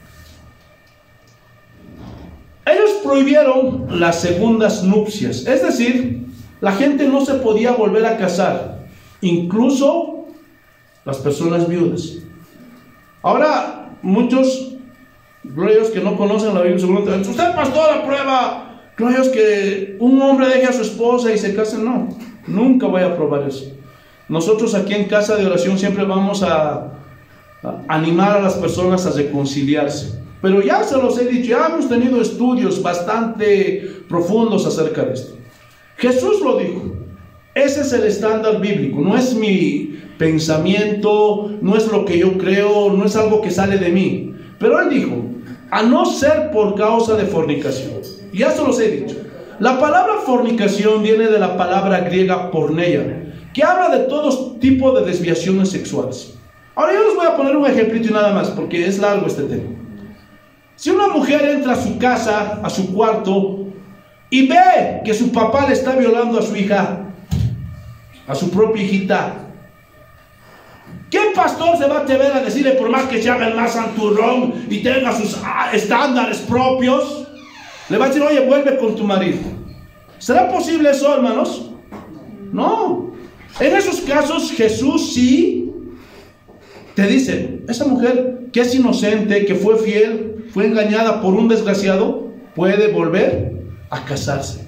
Speaker 1: Ellos prohibieron las segundas nupcias, es decir, la gente no se podía volver a casar, incluso las personas viudas. Ahora, muchos glorios que no conocen la Biblia seguramente: usted, pastor, aprueba, glorios, que un hombre deje a su esposa y se case. No, nunca voy a aprobar eso. Nosotros aquí en Casa de Oración siempre vamos a animar a las personas a reconciliarse. Pero ya se los he dicho, ya hemos tenido estudios bastante profundos acerca de esto. Jesús lo dijo. Ese es el estándar bíblico. No es mi pensamiento, no es lo que yo creo, no es algo que sale de mí. Pero él dijo: a no ser por causa de fornicación. Ya se los he dicho. La palabra fornicación viene de la palabra griega porneia, que habla de todo tipo de desviaciones sexuales. Ahora yo les voy a poner un ejemplito y nada más, porque es largo este tema. Si una mujer entra a su casa, a su cuarto, y ve que su papá le está violando a su hija, a su propia hijita, ¿qué pastor se va a atrever a decirle, por más que se haga el más santurrón y tenga sus estándares propios, le va a decir, oye, vuelve con tu marido? ¿Será posible eso, hermanos? No. En esos casos Jesús sí te dice, esa mujer que es inocente, que fue fiel, fue engañada por un desgraciado, puede volver a casarse.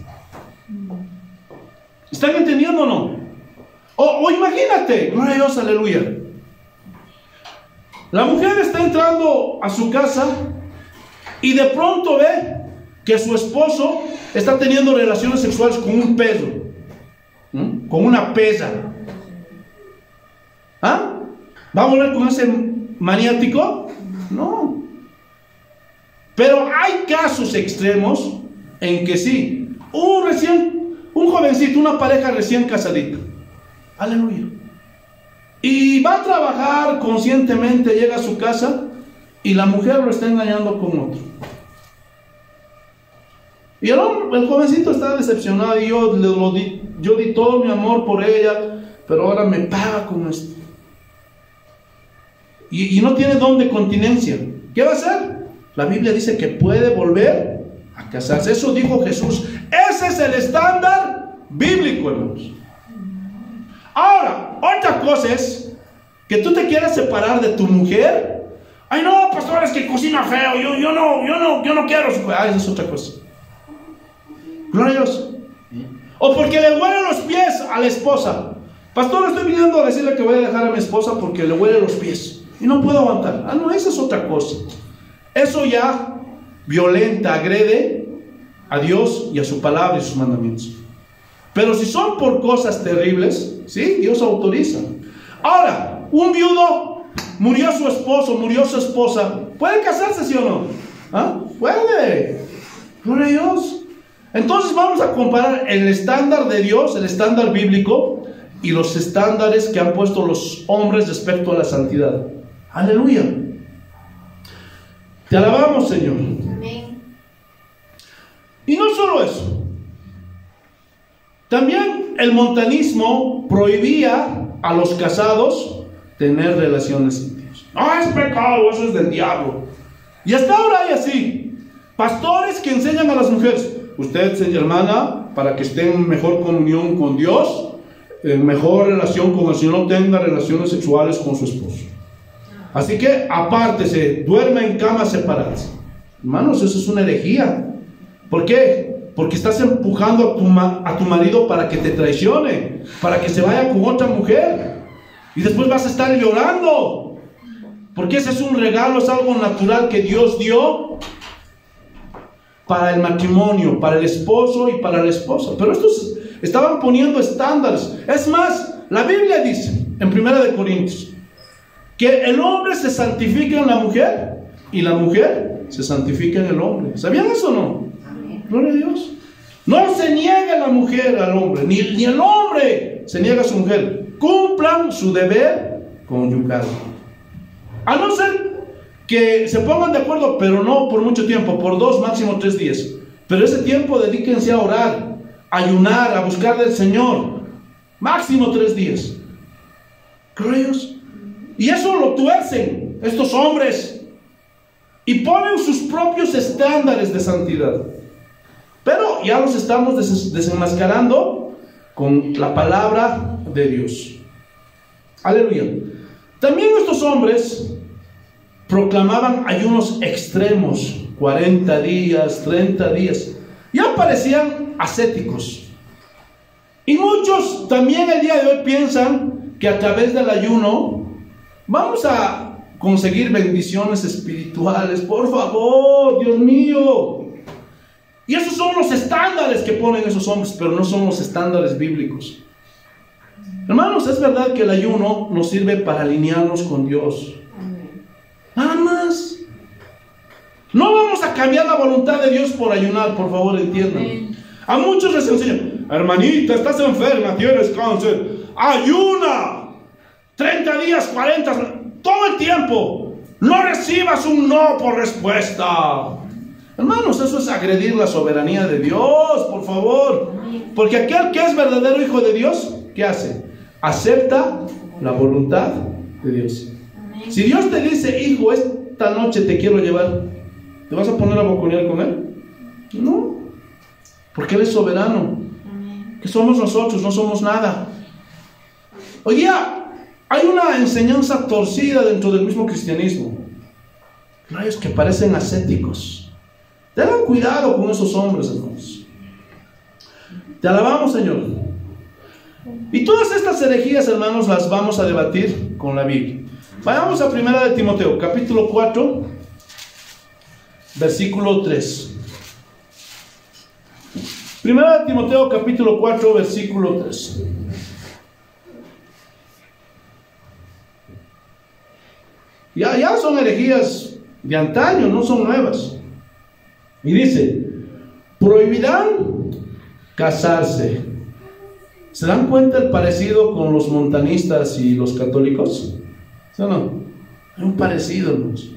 Speaker 1: ¿Están entendiendo o no? O imagínate, gloria a Dios, aleluya. La mujer está entrando a su casa y de pronto ve que su esposo está teniendo relaciones sexuales con un perro, con una pesa. ¿Ah? ¿Va a volver con ese maniático? No. Pero hay casos extremos en que sí. Un jovencito, una pareja recién casadita. Aleluya. Y va a trabajar conscientemente, llega a su casa y la mujer lo está engañando con otro. Y el jovencito está decepcionado y yo di todo mi amor por ella, pero ahora me paga con esto. Y no tiene don de continencia. ¿Qué va a hacer? La Biblia dice que puede volver a casarse. Eso dijo Jesús. Ese es el estándar bíblico, hermanos. Ahora, otra cosa es que tú te quieras separar de tu mujer. Ay, no, pastor, es que cocina feo. Yo no quiero su... esa es otra cosa. Gloria a Dios. O porque le huelen los pies a la esposa. Pastor, estoy viniendo a decirle que voy a dejar a mi esposa porque le huelen los pies y no puedo aguantar. Ah, no, esa es otra cosa. Eso ya violenta, agrede a Dios y a su palabra y sus mandamientos. Pero si son por cosas terribles, sí, Dios autoriza. Ahora, un viudo, murió su esposo, murió su esposa, ¿puede casarse, sí o no? ¿Ah? Puede. Gloria a Dios. Entonces vamos a comparar el estándar de Dios, el estándar bíblico, y los estándares que han puesto los hombres respecto a la santidad. Aleluya. Te alabamos, Señor.
Speaker 2: Amén.
Speaker 1: Y no solo eso. También el montanismo prohibía a los casados tener relaciones íntimas. No, es pecado, eso es del diablo. Y hasta ahora hay así pastores que enseñan a las mujeres: usted, hermana, para que esté en mejor comunión con Dios, en mejor relación con el Señor, no tenga relaciones sexuales con su esposo. Así que apártese, duerma en camas separadas. Hermanos, eso es una herejía. ¿Por qué? Porque estás empujando a tu marido para que te traicione, para que se vaya con otra mujer, y después vas a estar llorando, porque ese es un regalo, es algo natural que Dios dio para el matrimonio, para el esposo y para la esposa. Pero estos estaban poniendo estándares. Es más, la Biblia dice en 1 Corintios que el hombre se santifica en la mujer y la mujer se santifica en el hombre. ¿Sabían eso o no? Gloria a Dios. No se niega la mujer al hombre, ni el hombre se niega a su mujer. Cumplan su deber conyugal. A no ser que se pongan de acuerdo, pero no por mucho tiempo, por 2, máximo 3 días. Pero ese tiempo dedíquense a orar, a ayunar, a buscar del Señor. Máximo 3 días. Gloria a Dios. Y eso lo tuercen estos hombres y ponen sus propios estándares de santidad. Pero ya los estamos desenmascarando con la palabra de Dios. Aleluya. También estos hombres proclamaban ayunos extremos, 40 días, 30 días. Ya parecían ascéticos. Y muchos también el día de hoy piensan que a través del ayuno vamos a conseguir bendiciones espirituales. Por favor, Dios mío. Y esos son los estándares que ponen esos hombres, pero no son los estándares bíblicos. Hermanos, es verdad que el ayuno nos sirve para alinearnos con Dios. Nada más. No vamos a cambiar la voluntad de Dios por ayunar, por favor, entiendan. A muchos les enseñan: hermanita, estás enferma, tienes cáncer, ayuna 30 días, 40, todo el tiempo. No recibas un no por respuesta. Hermanos, eso es agredir la soberanía de Dios, por favor. Porque aquel que es verdadero hijo de Dios, ¿qué hace? Acepta la voluntad de Dios. Si Dios te dice: hijo, esta noche te quiero llevar, ¿te vas a poner a boconear con Él? No, porque Él es soberano. ¿Qué somos nosotros? No somos nada. Hoy día hay una enseñanza torcida dentro del mismo cristianismo. Rayos que parecen ascéticos. Tengan cuidado con esos hombres, hermanos. Te alabamos, Señor. Y todas estas herejías, hermanos, las vamos a debatir con la Biblia. Vayamos a 1 de Timoteo, capítulo 4, versículo 3. 1 de Timoteo, capítulo 4, versículo 3. Ya son herejías de antaño, no son nuevas. Y dice: prohibirán casarse. ¿Se dan cuenta el parecido con los montanistas y los católicos? ¿Sí o no? Hay un parecido, hermanos.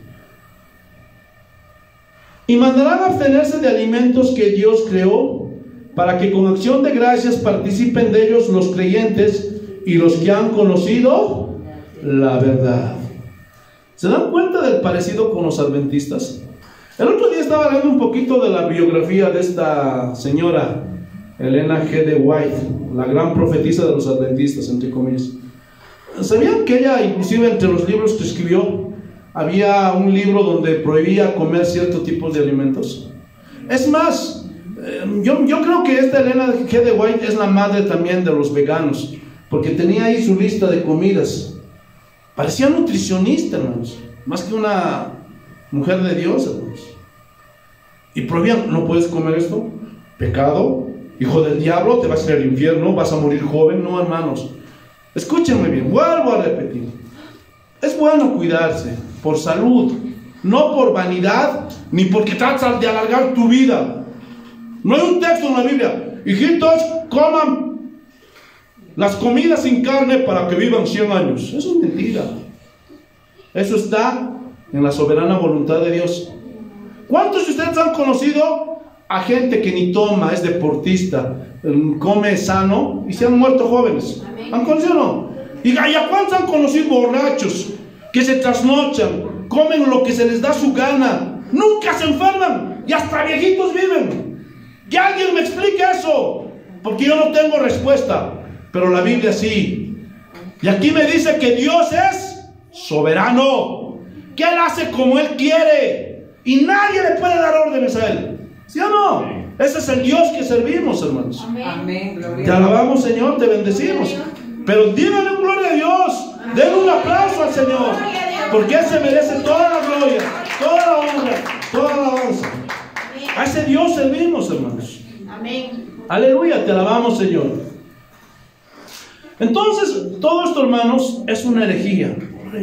Speaker 1: Y mandarán abstenerse de alimentos que Dios creó, para que con acción de gracias participen de ellos los creyentes y los que han conocido la verdad. ¿Se dan cuenta del parecido con los adventistas? El otro día estaba leyendo un poquito de la biografía de esta señora Ellen G. de White, la gran profetisa de los adventistas, entre comillas. ¿Sabían que ella, inclusive entre los libros que escribió, había un libro donde prohibía comer ciertos tipos de alimentos? Es más, yo creo que esta Ellen G. de White es la madre también de los veganos, porque tenía ahí su lista de comidas. Parecía nutricionista, hermanos, más que una mujer de Dios, hermanos. Y prohibían: no puedes comer esto, pecado, hijo del diablo, te vas a ir al infierno, vas a morir joven. No, hermanos, escúchenme bien, vuelvo a repetir: es bueno cuidarse por salud, no por vanidad, ni porque tratas de alargar tu vida. No hay un texto en la Biblia: hijitos, coman las comidas sin carne para que vivan 100 años. Eso es mentira. Eso está en la soberana voluntad de Dios. ¿Cuántos de ustedes han conocido a gente que ni toma, es deportista, come sano y se han muerto jóvenes? ¿Han conocido o no? ¿Y a cuántos han conocido borrachos que se trasnochan, comen lo que se les da su gana, nunca se enferman y hasta viejitos viven? Que alguien me explique eso, porque yo no tengo respuesta, pero la Biblia sí. Y aquí me dice que Dios es soberano, que Él hace como Él quiere y nadie le puede dar órdenes a Él. ¿Sí o no? Ese es el Dios que servimos, hermanos.
Speaker 2: Amén.
Speaker 1: Te alabamos, Señor, te bendecimos. Pero díganle gloria a Dios. Den un aplauso al Señor, porque Él se merece toda la gloria, toda la honra, toda la alabanza. A ese Dios servimos, hermanos.
Speaker 2: Amén.
Speaker 1: Aleluya, te alabamos, Señor. Entonces, todo esto, hermanos, es una herejía.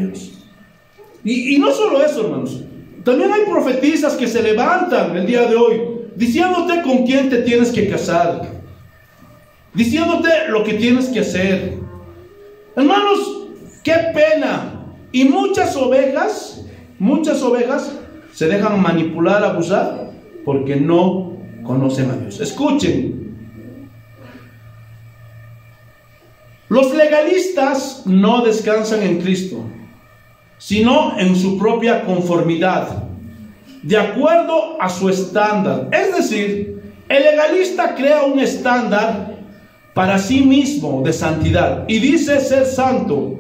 Speaker 1: Y no solo eso, hermanos. También hay profetisas que se levantan el día de hoy diciéndote con quién te tienes que casar, diciéndote lo que tienes que hacer. Hermanos, qué pena. Y muchas ovejas se dejan manipular, abusar, porque no conocen a Dios. Escuchen. Los legalistas no descansan en Cristo, sino en su propia conformidad, de acuerdo a su estándar. Es decir, el legalista crea un estándar para sí mismo de santidad y dice ser santo,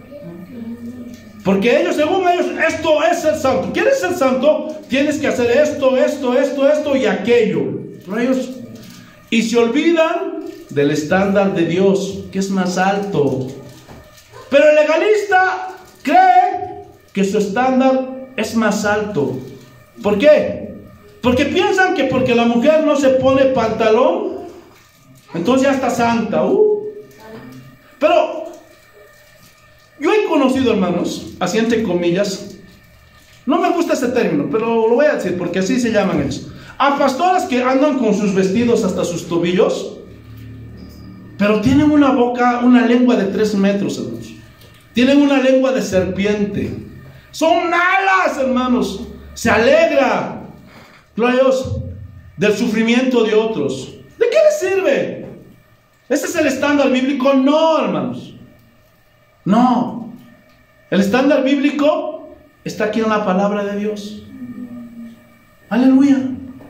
Speaker 1: porque ellos, según ellos, esto es ser santo. ¿Quieres ser santo? Tienes que hacer esto y aquello. Y se olvidan del estándar de Dios, que es más alto. Pero el legalista cree que su estándar es más alto. ¿Por qué? Porque piensan que porque la mujer no se pone pantalón, entonces ya está santa. Pero yo he conocido, hermanos, así entre comillas, no me gusta ese término, pero lo voy a decir porque así se llaman ellos. A pastores que andan con sus vestidos hasta sus tobillos, pero tienen una boca, una lengua de 3 metros, hermanos. Tienen una lengua de serpiente. Son alas, hermanos. Se alegra, gloria a Dios, del sufrimiento de otros. ¿De qué les sirve? ¿Ese es el estándar bíblico? No, hermanos. No. El estándar bíblico está aquí en la palabra de Dios. Aleluya.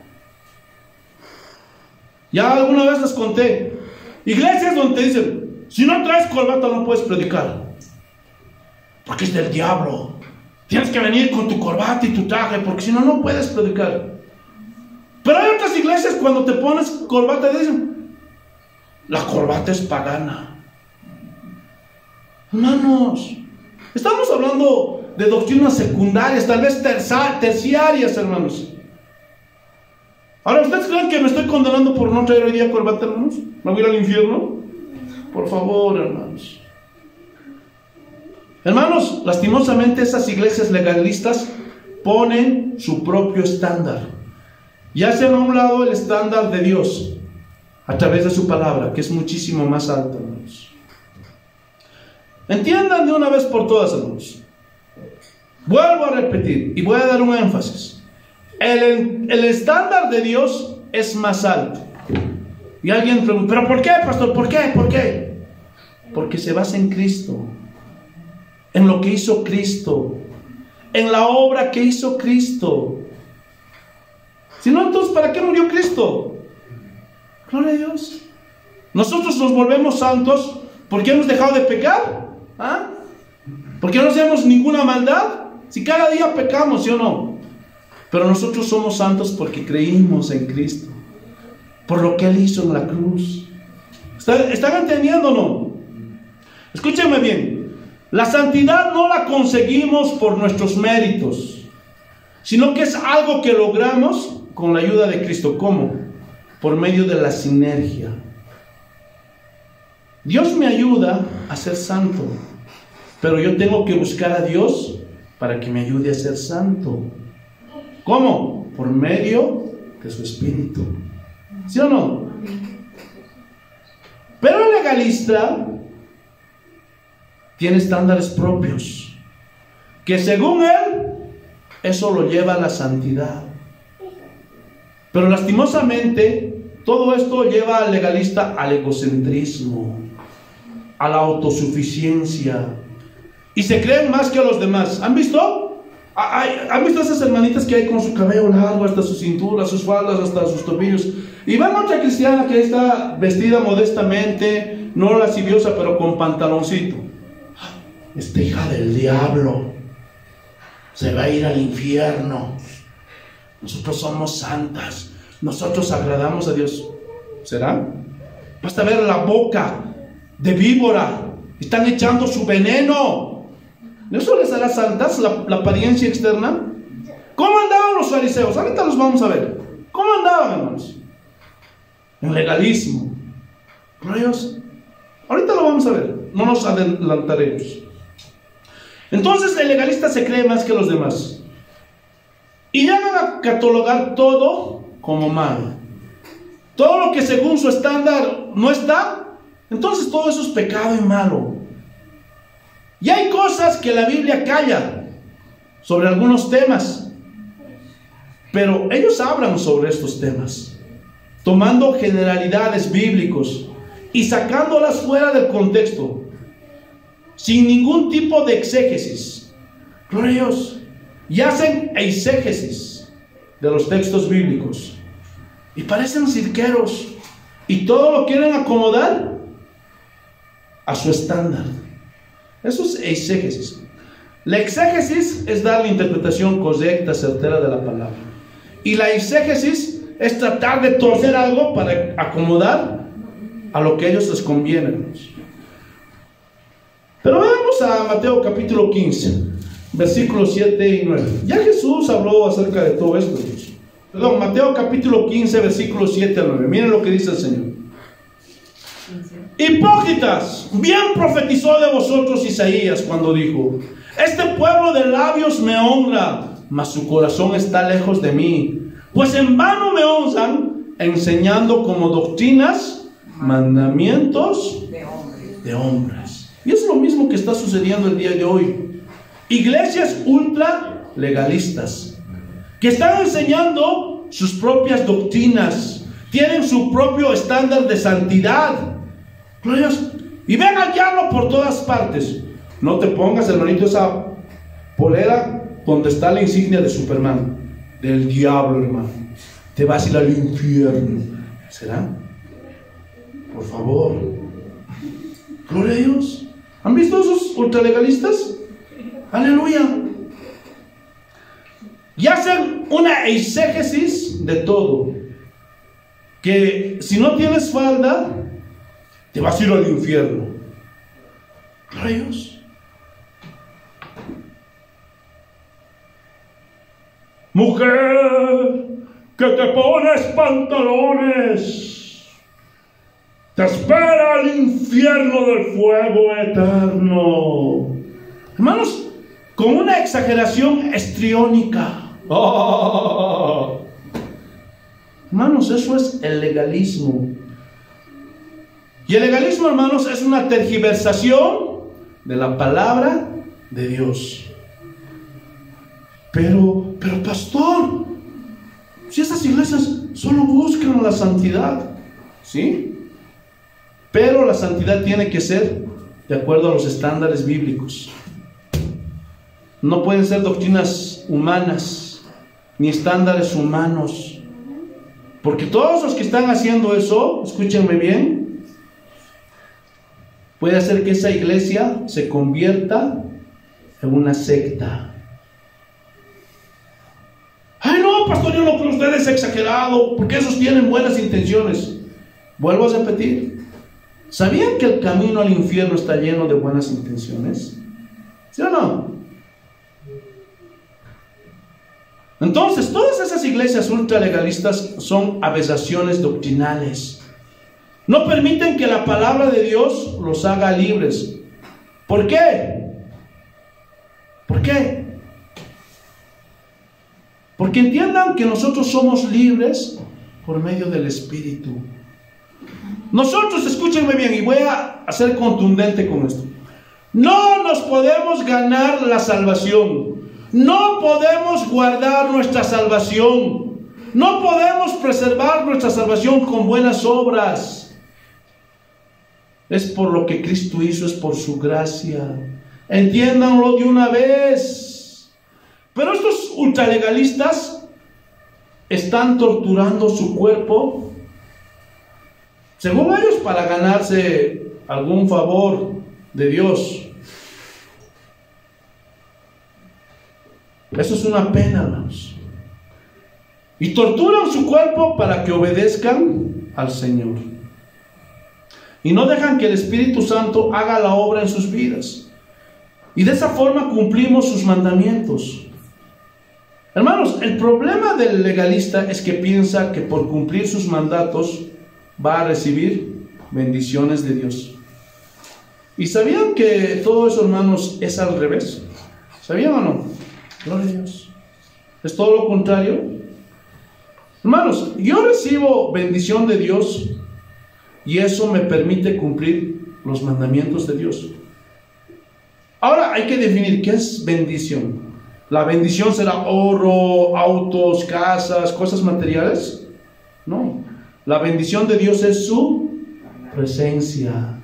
Speaker 1: Ya alguna vez les conté iglesias donde te dicen: si no traes corbata no puedes predicar, porque es del diablo. Tienes que venir con tu corbata y tu traje, porque si no, no puedes predicar. Pero hay otras iglesias cuando te pones corbata dicen: la corbata es pagana. Hermanos, estamos hablando de doctrinas secundarias, tal vez terciarias, hermanos. Ahora, ¿ustedes creen que me estoy condenando por no traer hoy día corbata, hermanos? ¿Me voy a ir al infierno? Por favor, hermanos. Hermanos, lastimosamente esas iglesias legalistas ponen su propio estándar. Y hacen a un lado el estándar de Dios a través de su palabra, que es muchísimo más alto, hermanos. Entiendan de una vez por todas, hermanos. Vuelvo a repetir y voy a dar un énfasis. El estándar de Dios es más alto. Y alguien pregunta: ¿pero por qué, pastor? ¿Por qué? ¿Por qué? Porque se basa en Cristo, en lo que hizo Cristo, en la obra que hizo Cristo. Si no, entonces, ¿para qué murió Cristo? Gloria a Dios. Nosotros nos volvemos santos porque hemos dejado de pecar. ¿Ah? Porque no hacemos ninguna maldad. Si cada día pecamos, ¿sí o no? Pero nosotros somos santos porque creímos en Cristo, por lo que Él hizo en la cruz. ¿Están entendiendo o no? Escúchenme bien. La santidad no la conseguimos por nuestros méritos, sino que es algo que logramos con la ayuda de Cristo. ¿Cómo? Por medio de la sinergia. Dios me ayuda a ser santo, pero yo tengo que buscar a Dios para que me ayude a ser santo. ¿Cómo? Por medio de su Espíritu. ¿Sí o no? Pero el legalista tiene estándares propios, que según él, eso lo lleva a la santidad. Pero lastimosamente, todo esto lleva al legalista al egocentrismo, a la autosuficiencia, y se creen más que los demás. ¿Han visto? ¿Han visto esas hermanitas que hay con su cabello largo hasta su cintura, sus faldas hasta sus tobillos? Y van a otra cristiana que está vestida modestamente, no lasciviosa, pero con pantaloncito. Esta hija del diablo se va a ir al infierno. Nosotros somos santas, nosotros agradamos a Dios. ¿Será? Basta ver la boca de víbora, están echando su veneno. ¿Eso les hará santas la apariencia externa? ¿Cómo andaban los fariseos? Ahorita los vamos a ver. ¿Cómo andaban, hermanos? En legalismo. ¿Rayos? Ahorita lo vamos a ver. No nos adelantaremos. Entonces el legalista se cree más que los demás. Y llegan a catalogar todo como malo. Todo lo que según su estándar no está, entonces todo eso es pecado y malo. Y hay cosas que la Biblia calla sobre algunos temas, pero ellos hablan sobre estos temas, tomando generalidades bíblicos y sacándolas fuera del contexto, sin ningún tipo de exégesis. Gloria a Dios. Y hacen exégesis de los textos bíblicos y parecen cirqueros y todo lo quieren acomodar a su estándar. Eso es exégesis. La exégesis es dar la interpretación correcta, certera de la palabra. Y la exégesis es tratar de torcer algo para acomodar a lo que a ellos les conviene. Pero vamos a Mateo capítulo 15, versículos 7 y 9. Ya Jesús habló acerca de todo esto. Perdón, Mateo capítulo 15, versículos 7 al 9. Miren lo que dice el Señor. Hipócritas, bien profetizó de vosotros Isaías cuando dijo: este pueblo de labios me honra, mas su corazón está lejos de mí, Pues en vano me honran, enseñando como doctrinas mandamientos de hombres. Y es lo mismo que está sucediendo el día de hoy. Iglesias ultra legalistas que están enseñando sus propias doctrinas, tienen su propio estándar de santidad. Y ven al diablo por todas partes. No te pongas, hermanito, esa polera donde está la insignia de Superman, del diablo, hermano. Te vas a ir al infierno. ¿Será? Por favor. Gloria a Dios. ¿Han visto esos ultralegalistas? Aleluya. Y hacen una exégesis de todo. Que si no tienes falda, te vas a ir al infierno. Gloria a Dios. Mujer, que te pones pantalones, te espera el infierno del fuego eterno. Hermanos, con una exageración estriónica. Oh. Hermanos, eso es el legalismo. Y el legalismo, hermanos, es una tergiversación de la palabra de Dios. Pero pastor, si estas iglesias solo buscan la santidad, ¿sí? Pero la santidad tiene que ser de acuerdo a los estándares bíblicos. No pueden ser doctrinas humanas, ni estándares humanos. Porque todos los que están haciendo eso, escúchenme bien, puede hacer que esa iglesia se convierta en una secta. Ay, no, pastor, yo no creo, usted es exagerado, porque esos tienen buenas intenciones. Vuelvo a repetir. ¿Sabían que el camino al infierno está lleno de buenas intenciones? ¿Sí o no? Entonces, todas esas iglesias ultralegalistas son aberraciones doctrinales. No permiten que la palabra de Dios los haga libres. ¿Por qué? ¿Por qué? Porque entiendan que nosotros somos libres por medio del Espíritu. Nosotros, escúchenme bien, y voy a ser contundente con esto. No nos podemos ganar la salvación. No podemos guardar nuestra salvación. No podemos preservar nuestra salvación con buenas obras. Es por lo que Cristo hizo, es por su gracia. Entiéndanlo de una vez. Pero estos ultralegalistas están torturando su cuerpo, según ellos, para ganarse algún favor de Dios. Eso es una pena, hermanos. Y torturan su cuerpo para que obedezcan al Señor. Y no dejan que el Espíritu Santo haga la obra en sus vidas. Y de esa forma cumplimos sus mandamientos. Hermanos, el problema del legalista es que piensa que por cumplir sus mandatos va a recibir bendiciones de Dios. ¿Y sabían que todo eso, hermanos, es al revés? ¿Sabían o no? Gloria a Dios. Es todo lo contrario. Hermanos, yo recibo bendición de Dios y eso me permite cumplir los mandamientos de Dios. Ahora hay que definir qué es bendición. ¿La bendición será oro, autos, casas, cosas materiales? No. La bendición de Dios es su presencia.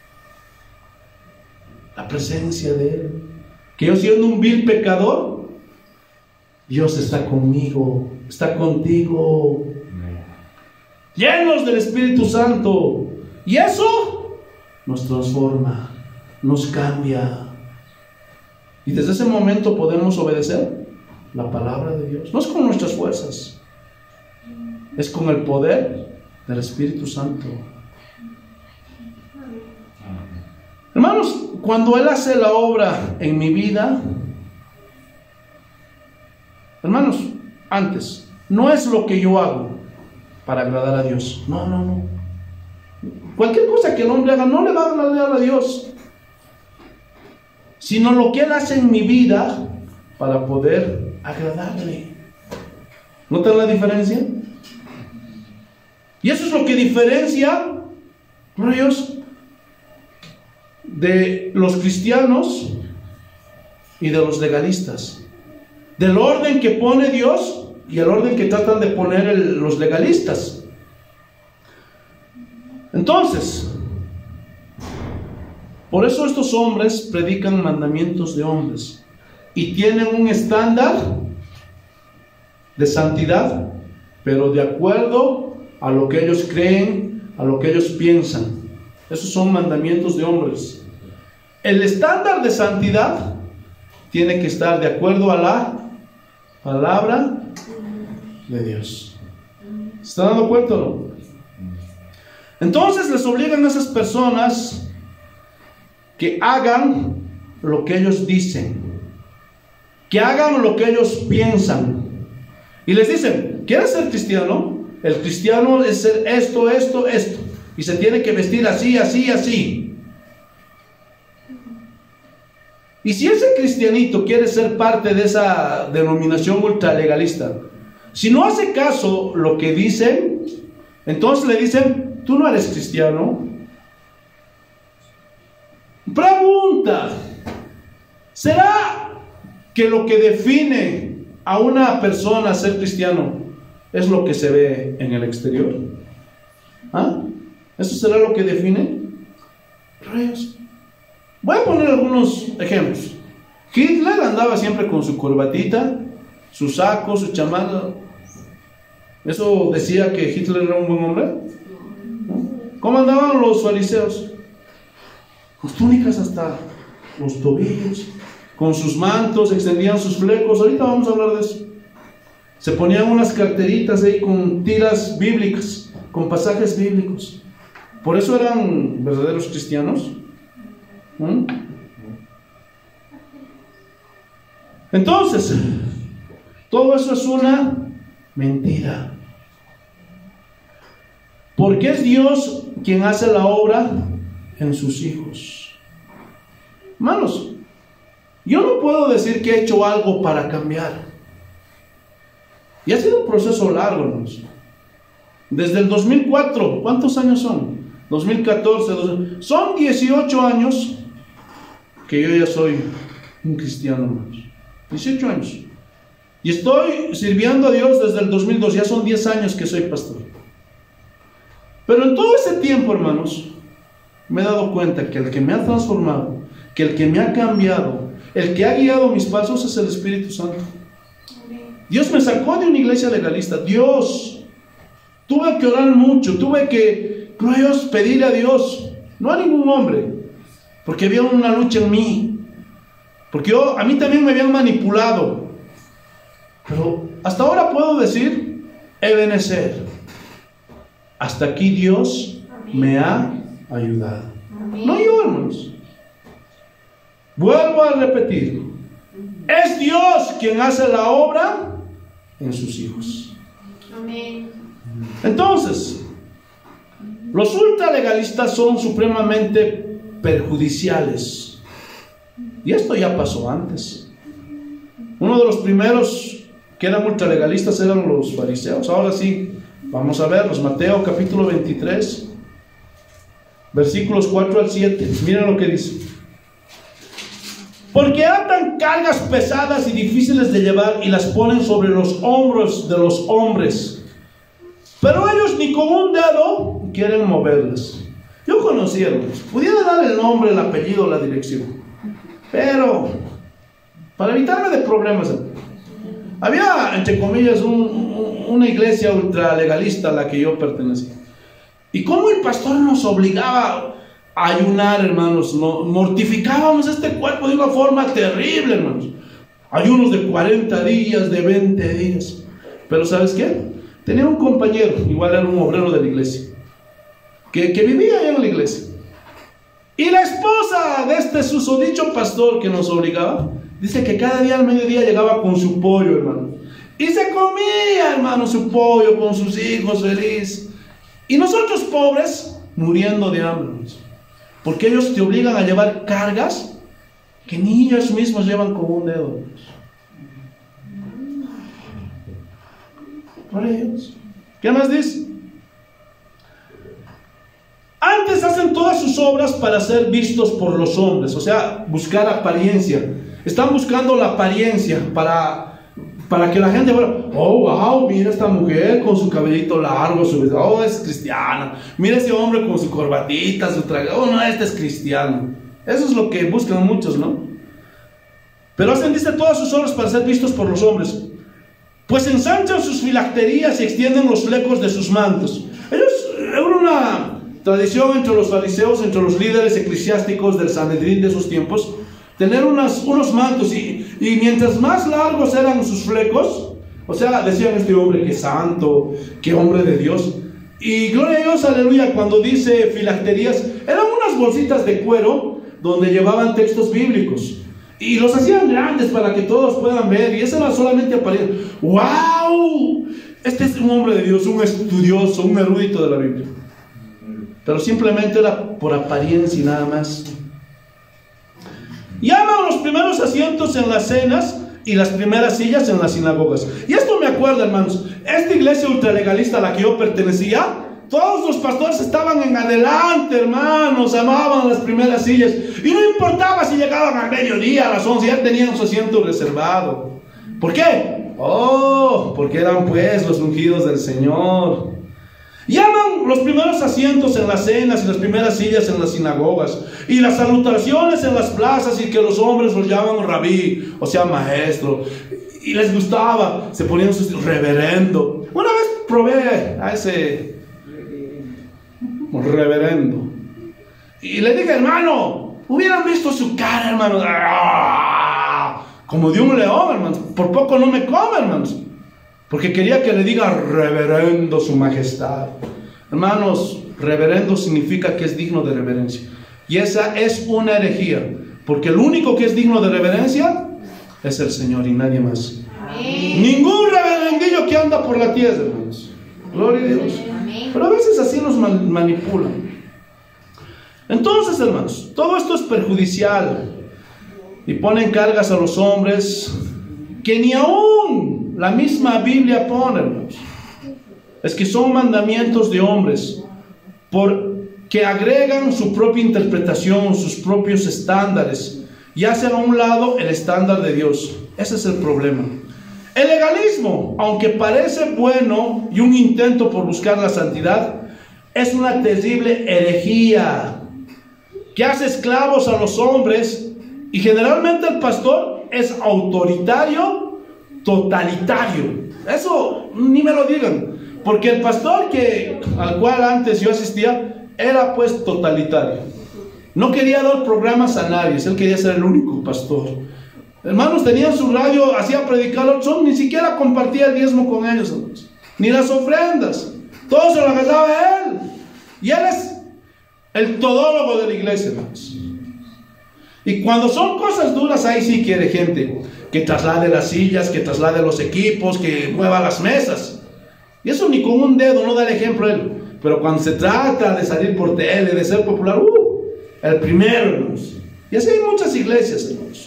Speaker 1: La presencia de Él. Que yo, siendo un vil pecador, Dios está conmigo, está contigo. Llenos del Espíritu Santo. Y eso nos transforma, nos cambia. Y desde ese momento podemos obedecer la palabra de Dios. No es con nuestras fuerzas, es con el poder del Espíritu Santo. Hermanos, cuando Él hace la obra en mi vida, hermanos, antes, no es lo que yo hago para agradar a Dios. No. Cualquier cosa que el hombre haga no le va a agradar a Dios, sino lo que Él hace en mi vida para poder agradarle. ¿Notan la diferencia? Y eso es lo que diferencia, rayos, de los cristianos y de los legalistas. Del orden que pone Dios y el orden que tratan de poner los legalistas. Entonces, por eso estos hombres predican mandamientos de hombres y tienen un estándar de santidad, pero de acuerdo a lo que ellos creen, a lo que ellos piensan. Esos son mandamientos de hombres. El estándar de santidad tiene que estar de acuerdo a la palabra de Dios. ¿Se están dando cuenta o no? Entonces les obligan a esas personas que hagan lo que ellos dicen, que hagan lo que ellos piensan. Y les dicen, ¿quieres ser cristiano? El cristiano es ser esto, esto, esto. Y se tiene que vestir así, así, así. Y si ese cristianito quiere ser parte de esa denominación ultralegalista, si no hace caso lo que dicen, entonces le dicen, tú no eres cristiano. Pregunta, ¿será que lo que define a una persona ser cristiano es lo que se ve en el exterior? ¿Ah? ¿Eso será lo que define? Rayos. Voy a poner algunos ejemplos. Hitler andaba siempre con su corbatita, su saco, su chamarra. ¿Eso decía que Hitler era un buen hombre? ¿No? ¿Cómo andaban los fariseos? Con túnicas hasta los tobillos, con sus mantos, extendían sus flecos. Ahorita vamos a hablar de eso. Se ponían unas carteritas ahí con tiras bíblicas, con pasajes bíblicos. Por eso eran verdaderos cristianos. Entonces, todo eso es una mentira. Porque es Dios quien hace la obra en sus hijos. Hermanos, yo no puedo decir que he hecho algo para cambiar. Y ha sido un proceso largo, hermanos. Desde el 2004, ¿cuántos años son? 2014, son 18 años que yo ya soy un cristiano, hermanos. 18 años. Y estoy sirviendo a Dios desde el 2002, ya son 10 años que soy pastor. Pero en todo ese tiempo, hermanos, me he dado cuenta que el que me ha transformado, que el que me ha cambiado, el que ha guiado mis pasos es el Espíritu Santo. Dios me sacó de una iglesia legalista. Dios, tuve que orar mucho, tuve que pedirle a Dios, no a ningún hombre, porque había una lucha en mí, porque a mí también me habían manipulado. Pero hasta ahora puedo decir, Ebenezer, hasta aquí Dios me ha ayudado. No yo, hermanos. Vuelvo a repetir, es Dios quien hace la obra en sus hijos.
Speaker 2: Amén.
Speaker 1: Entonces, los ultralegalistas son supremamente perjudiciales. Y esto ya pasó antes. Uno de los primeros que eran ultralegalistas eran los fariseos. Ahora sí, vamos a verlos. Mateo capítulo 23, versículos 4 al 7. Miren lo que dice. Porque atan cargas pesadas y difíciles de llevar y las ponen sobre los hombros de los hombres, pero ellos ni con un dedo quieren moverlas. Yo conocí, hermanos, pudiera dar el nombre, el apellido, la dirección, pero para evitarme de problemas, había, entre comillas, una iglesia ultralegalista a la que yo pertenecía. Y cómo el pastor nos obligaba a ayunar, hermanos, mortificábamos este cuerpo de una forma terrible, hermanos. Ayunos de 40 días, de 20 días. Pero ¿sabes qué? Tenía un compañero, igual era un obrero de la iglesia, que vivía allá en la iglesia. Y la esposa de este susodicho pastor que nos obligaba, dice que cada día al mediodía llegaba con su pollo, hermano. Y se comía, hermano, su pollo con sus hijos feliz. Y nosotros pobres, muriendo de hambre, hermanos. Porque ellos te obligan a llevar cargas que ni ellos mismos llevan con un dedo. Gloria a Dios. ¿Qué más dice? Antes hacen todas sus obras para ser vistos por los hombres, o sea, buscar apariencia. Están buscando la apariencia para que la gente vea, oh, wow, mira esta mujer con su cabellito largo, oh, es cristiana. Mira ese hombre con su corbatita, su traje, oh, no, este es cristiano. Eso es lo que buscan muchos, ¿no? Pero hacen, dice, todas sus obras para ser vistos por los hombres. Pues ensanchan sus filacterías y extienden los flecos de sus mantos. Era una tradición entre los fariseos, entre los líderes eclesiásticos del Sanedrín de esos tiempos, tener unos mantos, y mientras más largos eran sus flecos, o sea, decían, este hombre que santo, que hombre de Dios. Y gloria a Dios, aleluya, cuando dice filacterías, eran unas bolsitas de cuero donde llevaban textos bíblicos. Y los hacían grandes para que todos puedan ver. Y eso era solamente apariencia. ¡Wow! Este es un hombre de Dios, un estudioso, un erudito de la Biblia. Pero simplemente era por apariencia y nada más. Llaman los primeros asientos en las cenas y las primeras sillas en las sinagogas. Y esto me acuerda, hermanos. Esta iglesia ultralegalista a la que yo pertenecía, todos los pastores estaban en adelante, hermanos, amaban las primeras sillas. Y no importaba si llegaban al mediodía, a las 11, ya tenían su asiento reservado. ¿Por qué? Oh, porque eran pues los ungidos del Señor. Llaman los primeros asientos en las cenas y las primeras sillas en las sinagogas. Y las salutaciones en las plazas, y que los hombres los llaman rabí, o sea, maestro. Y les gustaba, se ponían sus reverendo. Una vez probé a ese reverendo y le dije, hermano, hubieran visto su cara, hermano, como de un león, hermanos. Por poco no me come, hermanos, porque quería que le diga reverendo su majestad. Hermanos, reverendo significa que es digno de reverencia, y esa es una herejía, porque el único que es digno de reverencia es el Señor y nadie más. Amén. Ningún reverendillo que anda por la tierra, hermanos. Gloria a Dios. Pero a veces así nos manipulan. Entonces, hermanos, todo esto es perjudicial y ponen cargas a los hombres que ni aún la misma Biblia pone, hermanos. Es que son mandamientos de hombres porque agregan su propia interpretación, sus propios estándares, y hacen a un lado el estándar de Dios. Ese es el problema. El legalismo, aunque parece bueno y un intento por buscar la santidad, es una terrible herejía que hace esclavos a los hombres, y generalmente el pastor es autoritario, totalitario. Eso ni me lo digan, porque el pastor al cual antes yo asistía era pues totalitario. No quería dar programas a nadie, él quería ser el único pastor. Hermanos, tenían su radio, hacía predicar, ni siquiera compartía el diezmo con ellos, hermanos, ni las ofrendas. Todo se lo agarraba a él. Y él es el todólogo de la iglesia, hermanos. Y cuando son cosas duras, ahí sí quiere gente que traslade las sillas, que traslade los equipos, que mueva las mesas. Y eso ni con un dedo, no da el ejemplo él. Pero cuando se trata de salir por tele, de ser popular, el primero, hermanos. Y así hay muchas iglesias, hermanos.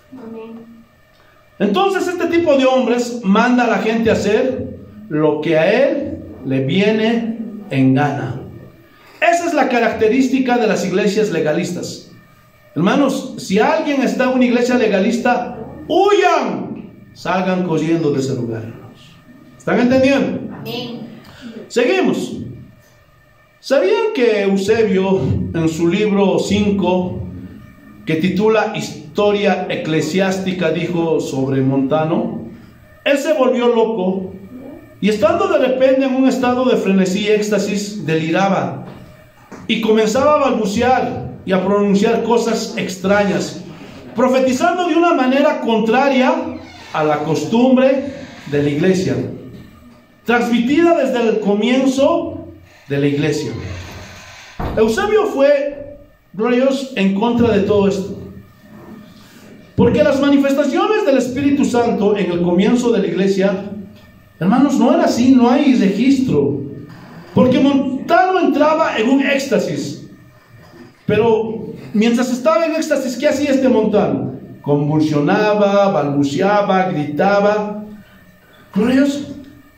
Speaker 1: Entonces este tipo de hombres manda a la gente a hacer lo que a él le viene en gana. Esa es la característica de las iglesias legalistas. Hermanos, si alguien está en una iglesia legalista, huyan, salgan corriendo de ese lugar, hermanos. ¿Están entendiendo? Amén. Seguimos. ¿Sabían que Eusebio, en su libro 5, que titula Historia Eclesiástica, dijo sobre Montano? Él se volvió loco y, estando de repente en un estado de frenesí y éxtasis, deliraba y comenzaba a balbucear y a pronunciar cosas extrañas, profetizando de una manera contraria a la costumbre de la iglesia, transmitida desde el comienzo de la iglesia. Eusebio fue, gloria a Dios, en contra de todo esto, porque las manifestaciones del Espíritu Santo en el comienzo de la iglesia, hermanos, no era así, no hay registro, porque Montano entraba en un éxtasis. Pero mientras estaba en éxtasis, ¿qué hacía este Montano? Convulsionaba, balbuceaba, gritaba. Gloria a Dios.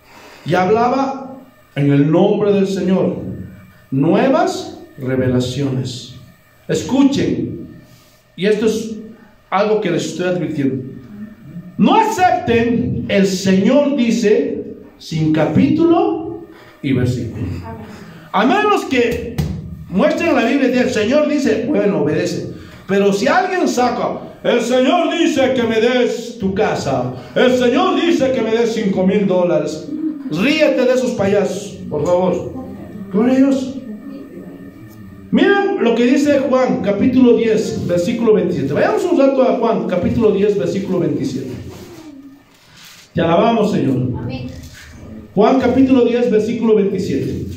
Speaker 1: y hablaba en el nombre del Señor nuevas revelaciones. Escuchen, y esto es algo que les estoy advirtiendo: no acepten el Señor dice sin capítulo y versículo. A menos que muestren la Biblia y el Señor dice, bueno, obedece. Pero si alguien saca, el Señor dice que me des tu casa, el Señor dice que me des $5,000, ríete de esos payasos, por favor. Con ellos. Miren lo que dice Juan, capítulo 10, versículo 27. Vayamos un rato a Juan, capítulo 10, versículo 27. Te alabamos, Señor.
Speaker 2: Amén.
Speaker 1: Juan, capítulo 10, versículo 27.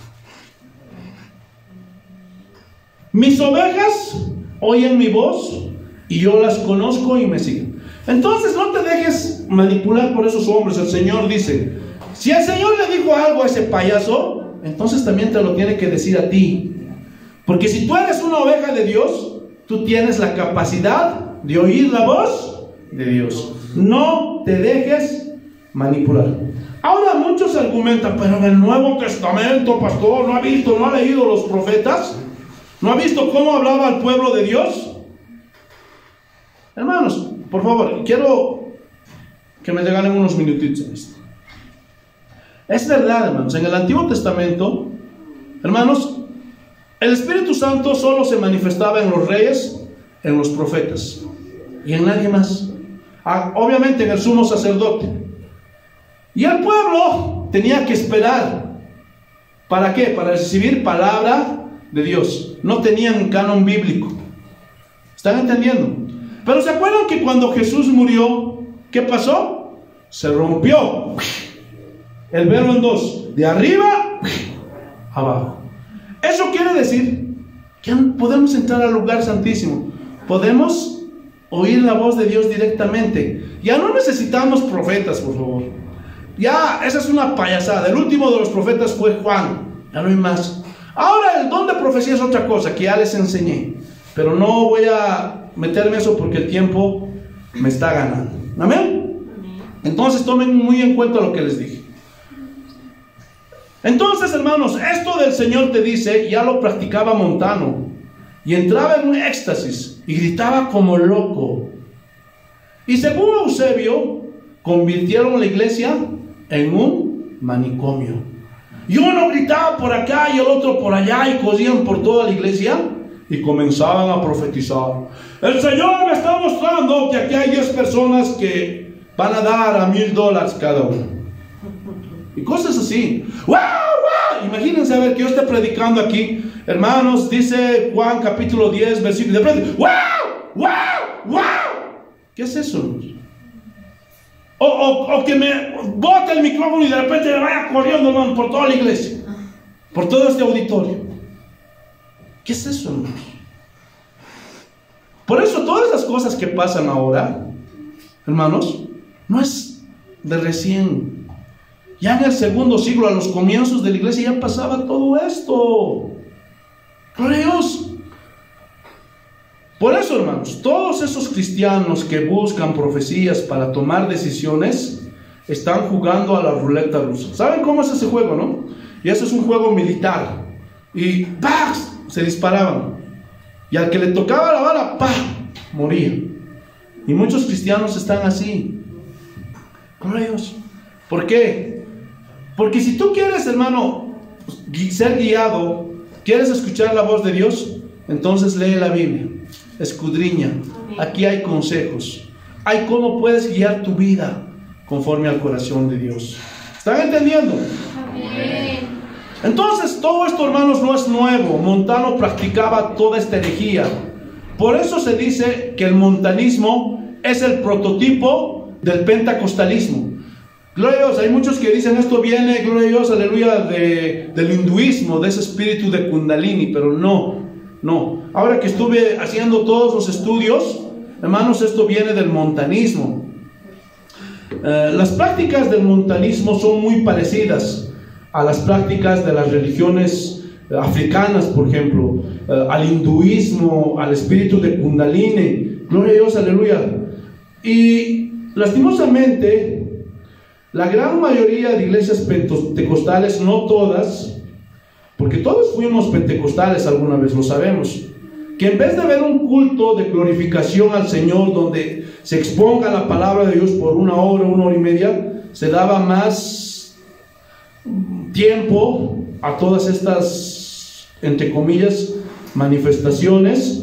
Speaker 1: Mis ovejas oyen mi voz y yo las conozco y me siguen. Entonces no te dejes manipular por esos hombres. El Señor dice, si el Señor le dijo algo a ese payaso, entonces también te lo tiene que decir a ti. Porque si tú eres una oveja de Dios, tú tienes la capacidad de oír la voz de Dios. No te dejes manipular. Ahora muchos argumentan, pero en el Nuevo Testamento, pastor, ¿no ha visto, no ha leído los profetas? ¿No ha visto cómo hablaba al pueblo de Dios? Hermanos, por favor, quiero que me regalen unos minutitos en esto. Es verdad, hermanos, en el Antiguo Testamento, hermanos, el Espíritu Santo solo se manifestaba en los reyes, en los profetas y en nadie más. Obviamente en el sumo sacerdote. Y el pueblo tenía que esperar. ¿Para qué? Para recibir palabra de Dios. No tenían canon bíblico. ¿Están entendiendo? Pero ¿se acuerdan que cuando Jesús murió, qué pasó? Se rompió el velo en dos, de arriba abajo. Eso quiere decir que podemos entrar al lugar santísimo. Podemos oír la voz de Dios directamente. Ya no necesitamos profetas, por favor. Ya, esa es una payasada. El último de los profetas fue Juan. Ya no hay más. Ahora el don de profecía es otra cosa que ya les enseñé. Pero no voy a meterme eso porque el tiempo me está ganando. ¿Amén? Entonces tomen muy en cuenta lo que les dije. Entonces, hermanos, esto del Señor te dice, ya lo practicaba Montano. Y entraba en un éxtasis y gritaba como loco. Y según Eusebio, convirtieron la iglesia en un manicomio. Y uno gritaba por acá y el otro por allá y corrían por toda la iglesia y comenzaban a profetizar. El Señor me está mostrando que aquí hay 10 personas que van a dar a $1,000 cada uno. Y cosas así. ¡Wow! ¡Wow! Imagínense a ver que yo esté predicando aquí. Hermanos, dice Juan capítulo 10, versículo. De repente, ¡wow! ¡Wow! ¡Wow! ¿Qué es eso? O que me bote el micrófono y de repente me vaya corriendo, hermano, por toda la iglesia, por todo este auditorio. ¿Qué es eso, hermano? Por eso todas las cosas que pasan ahora, hermanos, no es de recién. Ya en el segundo siglo, a los comienzos de la iglesia, ya pasaba todo esto. Gloria a Dios. Por eso, hermanos, todos esos cristianos que buscan profecías para tomar decisiones están jugando a la ruleta rusa. ¿Saben cómo es ese juego, no? Y ese es un juego militar. Y ¡pah! Se disparaban. Y al que le tocaba la bala, ¡pah! Moría. Y muchos cristianos están así. Gloria a Dios. ¿Por qué? Porque si tú quieres, hermano, ser guiado, quieres escuchar la voz de Dios, entonces lee la Biblia. Escudriña. Aquí hay consejos. Hay cómo puedes guiar tu vida conforme al corazón de Dios. ¿Están entendiendo?
Speaker 2: Amén.
Speaker 1: Entonces todo esto, hermanos, no es nuevo. Montano practicaba toda esta herejía. Por eso se dice que el montanismo es el prototipo del pentecostalismo. Gloria a Dios. Hay muchos que dicen esto viene, gloria a Dios, aleluya, del hinduismo, de ese espíritu de Kundalini, pero no. Ahora que estuve haciendo todos los estudios, hermanos, esto viene del montanismo. Las prácticas del montanismo son muy parecidas a las prácticas de las religiones africanas, por ejemplo, al hinduismo, al espíritu de Kundalini. Gloria a Dios, aleluya. Y lastimosamente, la gran mayoría de iglesias pentecostales, no todas, porque todos fuimos pentecostales alguna vez, lo sabemos, que en vez de haber un culto de glorificación al Señor donde se exponga la palabra de Dios por 1 hora y media, se daba más tiempo a todas estas, entre comillas, manifestaciones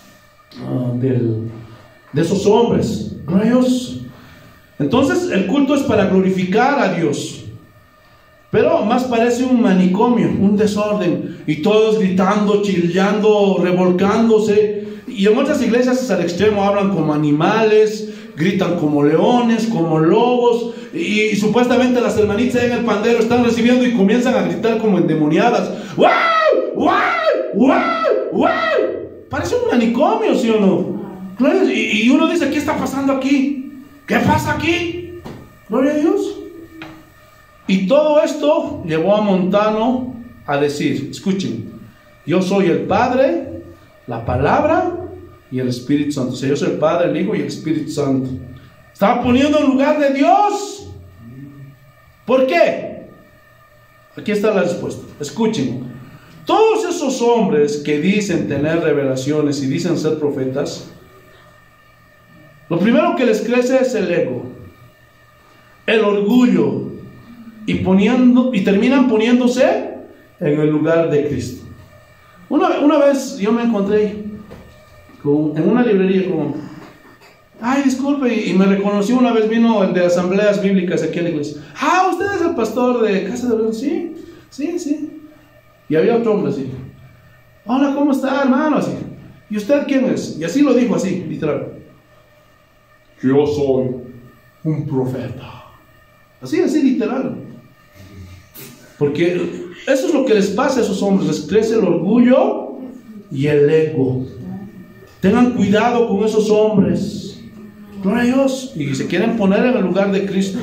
Speaker 1: de esos hombres. Gloria a Dios. Entonces el culto es para glorificar a Dios, pero más parece un manicomio, un desorden, y todos gritando, chillando, revolcándose. Y en otras iglesias es al extremo, hablan como animales, gritan como leones, como lobos, y supuestamente las hermanitas en el pandero están recibiendo y comienzan a gritar como endemoniadas. ¡Wow! ¡Wow! ¡Wow! ¡Wow! Parece un manicomio, ¿sí o no? Y uno dice, ¿qué está pasando aquí? ¿Qué pasa aquí? Gloria a Dios. Y todo esto llevó a Montano a decir, escuchen, yo soy el Padre, la Palabra y el Espíritu Santo. O sea, yo soy el Padre, el Hijo y el Espíritu Santo. Estaba poniendo en lugar de Dios. ¿Por qué? Aquí está la respuesta. Escuchen, todos esos hombres que dicen tener revelaciones y dicen ser profetas, lo primero que les crece es el ego, el orgullo, y terminan poniéndose en el lugar de Cristo. Una vez yo me encontré en una librería con, ay, disculpe, y me reconoció. Una vez vino el de asambleas bíblicas aquí a la iglesia. Ah, ¿usted es el pastor de Casa de Dios? Sí, sí, sí. Y había otro hombre así. Hola, ¿cómo está, hermano? Así. ¿Y usted quién es? Y así lo dijo, así, literal. Yo soy un profeta. Así, literal. Porque eso es lo que les pasa a esos hombres. Les crece el orgullo y el ego. Tengan cuidado con esos hombres. Gloria a Dios. Y se quieren poner en el lugar de Cristo.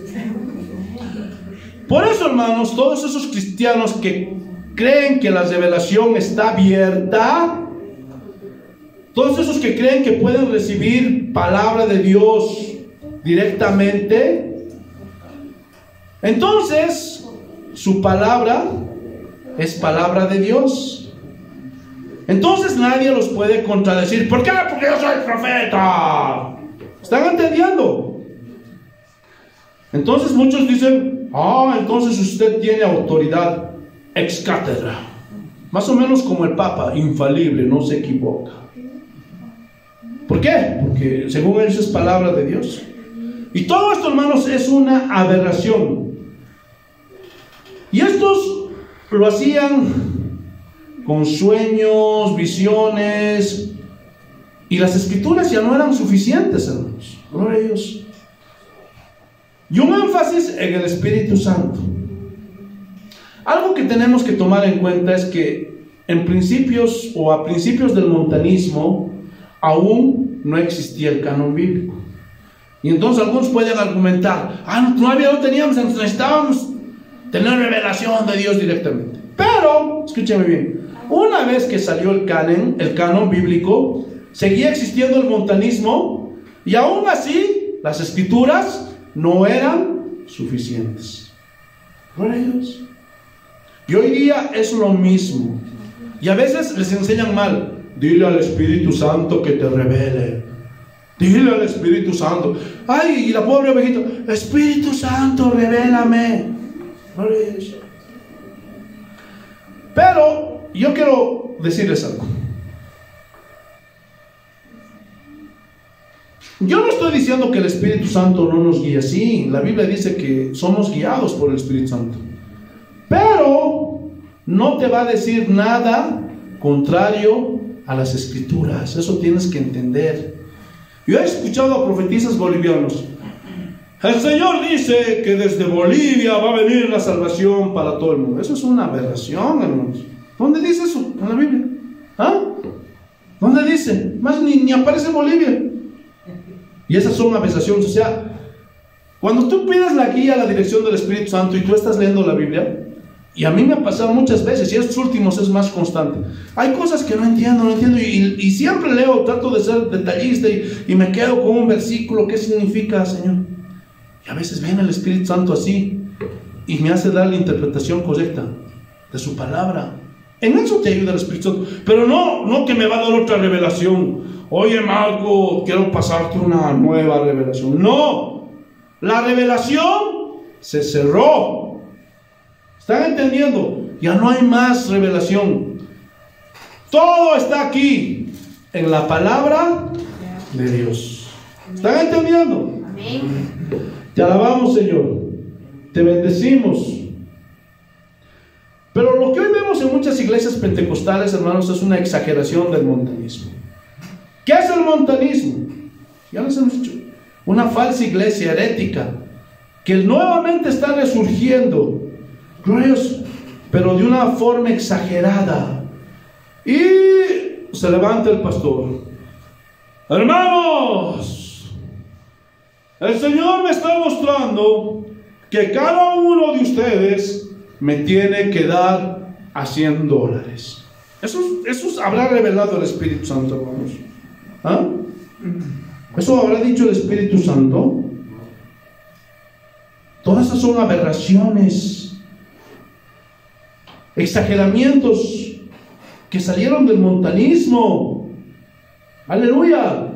Speaker 1: Por eso, hermanos, todos esos cristianos que creen que la revelación está abierta, todos esos que creen que pueden recibir palabra de Dios directamente, entonces su palabra es palabra de Dios. Entonces nadie los puede contradecir. ¿Por qué? Porque yo soy profeta. ¿Están entendiendo? Entonces muchos dicen, entonces usted tiene autoridad ex cátedra, más o menos como el Papa, infalible, no se equivoca. ¿Por qué? Porque según ellos es palabra de Dios. Y todo esto, hermanos, es una aberración. Y estos lo hacían con sueños, visiones, y las escrituras ya no eran suficientes, hermanos. Gloria a Dios. Y un énfasis en el Espíritu Santo. Algo que tenemos que tomar en cuenta es que en principios o a principios del montanismo aún no existía el canon bíblico. Y entonces algunos pueden argumentar, no teníamos, necesitábamos tener revelación de Dios directamente. Pero, escúcheme bien, una vez que salió el canon bíblico, seguía existiendo el montanismo, y aún así las escrituras no eran suficientes. Gloria a Dios. Y hoy día es lo mismo. Y a veces les enseñan mal. Dile al Espíritu Santo que te revele. Dile al Espíritu Santo. Ay, y la pobre ovejita, Espíritu Santo, revélame. Gloria a Dios. Pero yo quiero decirles algo. Yo no estoy diciendo que el Espíritu Santo no nos guía. Sí, la Biblia dice que somos guiados por el Espíritu Santo. Pero no te va a decir nada contrario a las escrituras. Eso tienes que entender. Yo he escuchado a profetistas bolivianos. El Señor dice que desde Bolivia va a venir la salvación para todo el mundo. Eso es una aberración, hermanos. ¿Dónde dice eso en la Biblia? ¿Dónde dice? Más ni aparece en Bolivia. Y esas son aberraciones. O sea, cuando tú pides la guía, la dirección del Espíritu Santo y tú estás leyendo la Biblia, y a mí me ha pasado muchas veces, y estos últimos es más constante, hay cosas que no entiendo, y siempre leo, trato de ser detallista, y me quedo con un versículo. ¿Qué significa, Señor? Y a veces viene el Espíritu Santo así y me hace dar la interpretación correcta de su palabra. En eso te ayuda el Espíritu Santo. Pero no que me va a dar otra revelación. Oye, Marco, quiero pasarte una nueva revelación. No, la revelación se cerró. ¿Están entendiendo? Ya no hay más revelación. Todo está aquí en la palabra de Dios. ¿Están entendiendo?
Speaker 2: Amén.
Speaker 1: Te alabamos, Señor. Te bendecimos. Pero lo que hoy vemos en muchas iglesias pentecostales, hermanos, es una exageración del montanismo. ¿Qué es el montanismo? Ya les hemos dicho. Una falsa iglesia herética que nuevamente está resurgiendo, glorioso, pero de una forma exagerada. Y se levanta el pastor: hermanos, el Señor me está mostrando que cada uno de ustedes me tiene que dar a $100. Eso habrá revelado el Espíritu Santo, hermanos. ¿Ah? ¿Eso habrá dicho el Espíritu Santo? Todas esas son aberraciones, exageramientos que salieron del montanismo. Aleluya.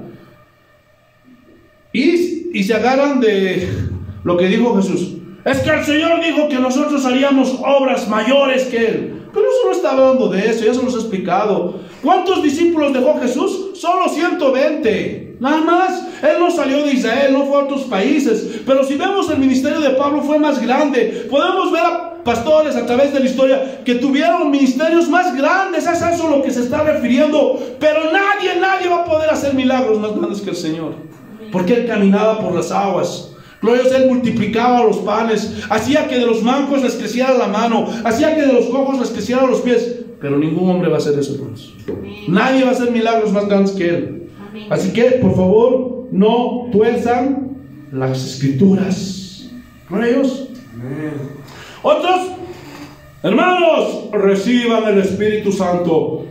Speaker 1: Y se agarran de lo que dijo Jesús. Es que el Señor dijo que nosotros haríamos obras mayores que Él. Pero eso no está hablando de eso, ya se nos ha explicado. ¿Cuántos discípulos dejó Jesús? Solo 120. Nada más. Él no salió de Israel, no fue a otros países. Pero si vemos el ministerio de Pablo, fue más grande. Podemos ver a pastores a través de la historia que tuvieron ministerios más grandes. Es eso a lo que se está refiriendo. Pero nadie va a poder hacer milagros más grandes que el Señor, porque Él caminaba por las aguas. Gloria, Él multiplicaba los panes, hacía que de los mancos les creciera la mano, hacía que de los cojos les crecieran los pies. Pero ningún hombre va a hacer eso, hermanos. Nadie va a hacer milagros más grandes que Él. Así que, por favor, no tuerzan las Escrituras. Gloria a Dios. Otros, hermanos, reciban el Espíritu Santo.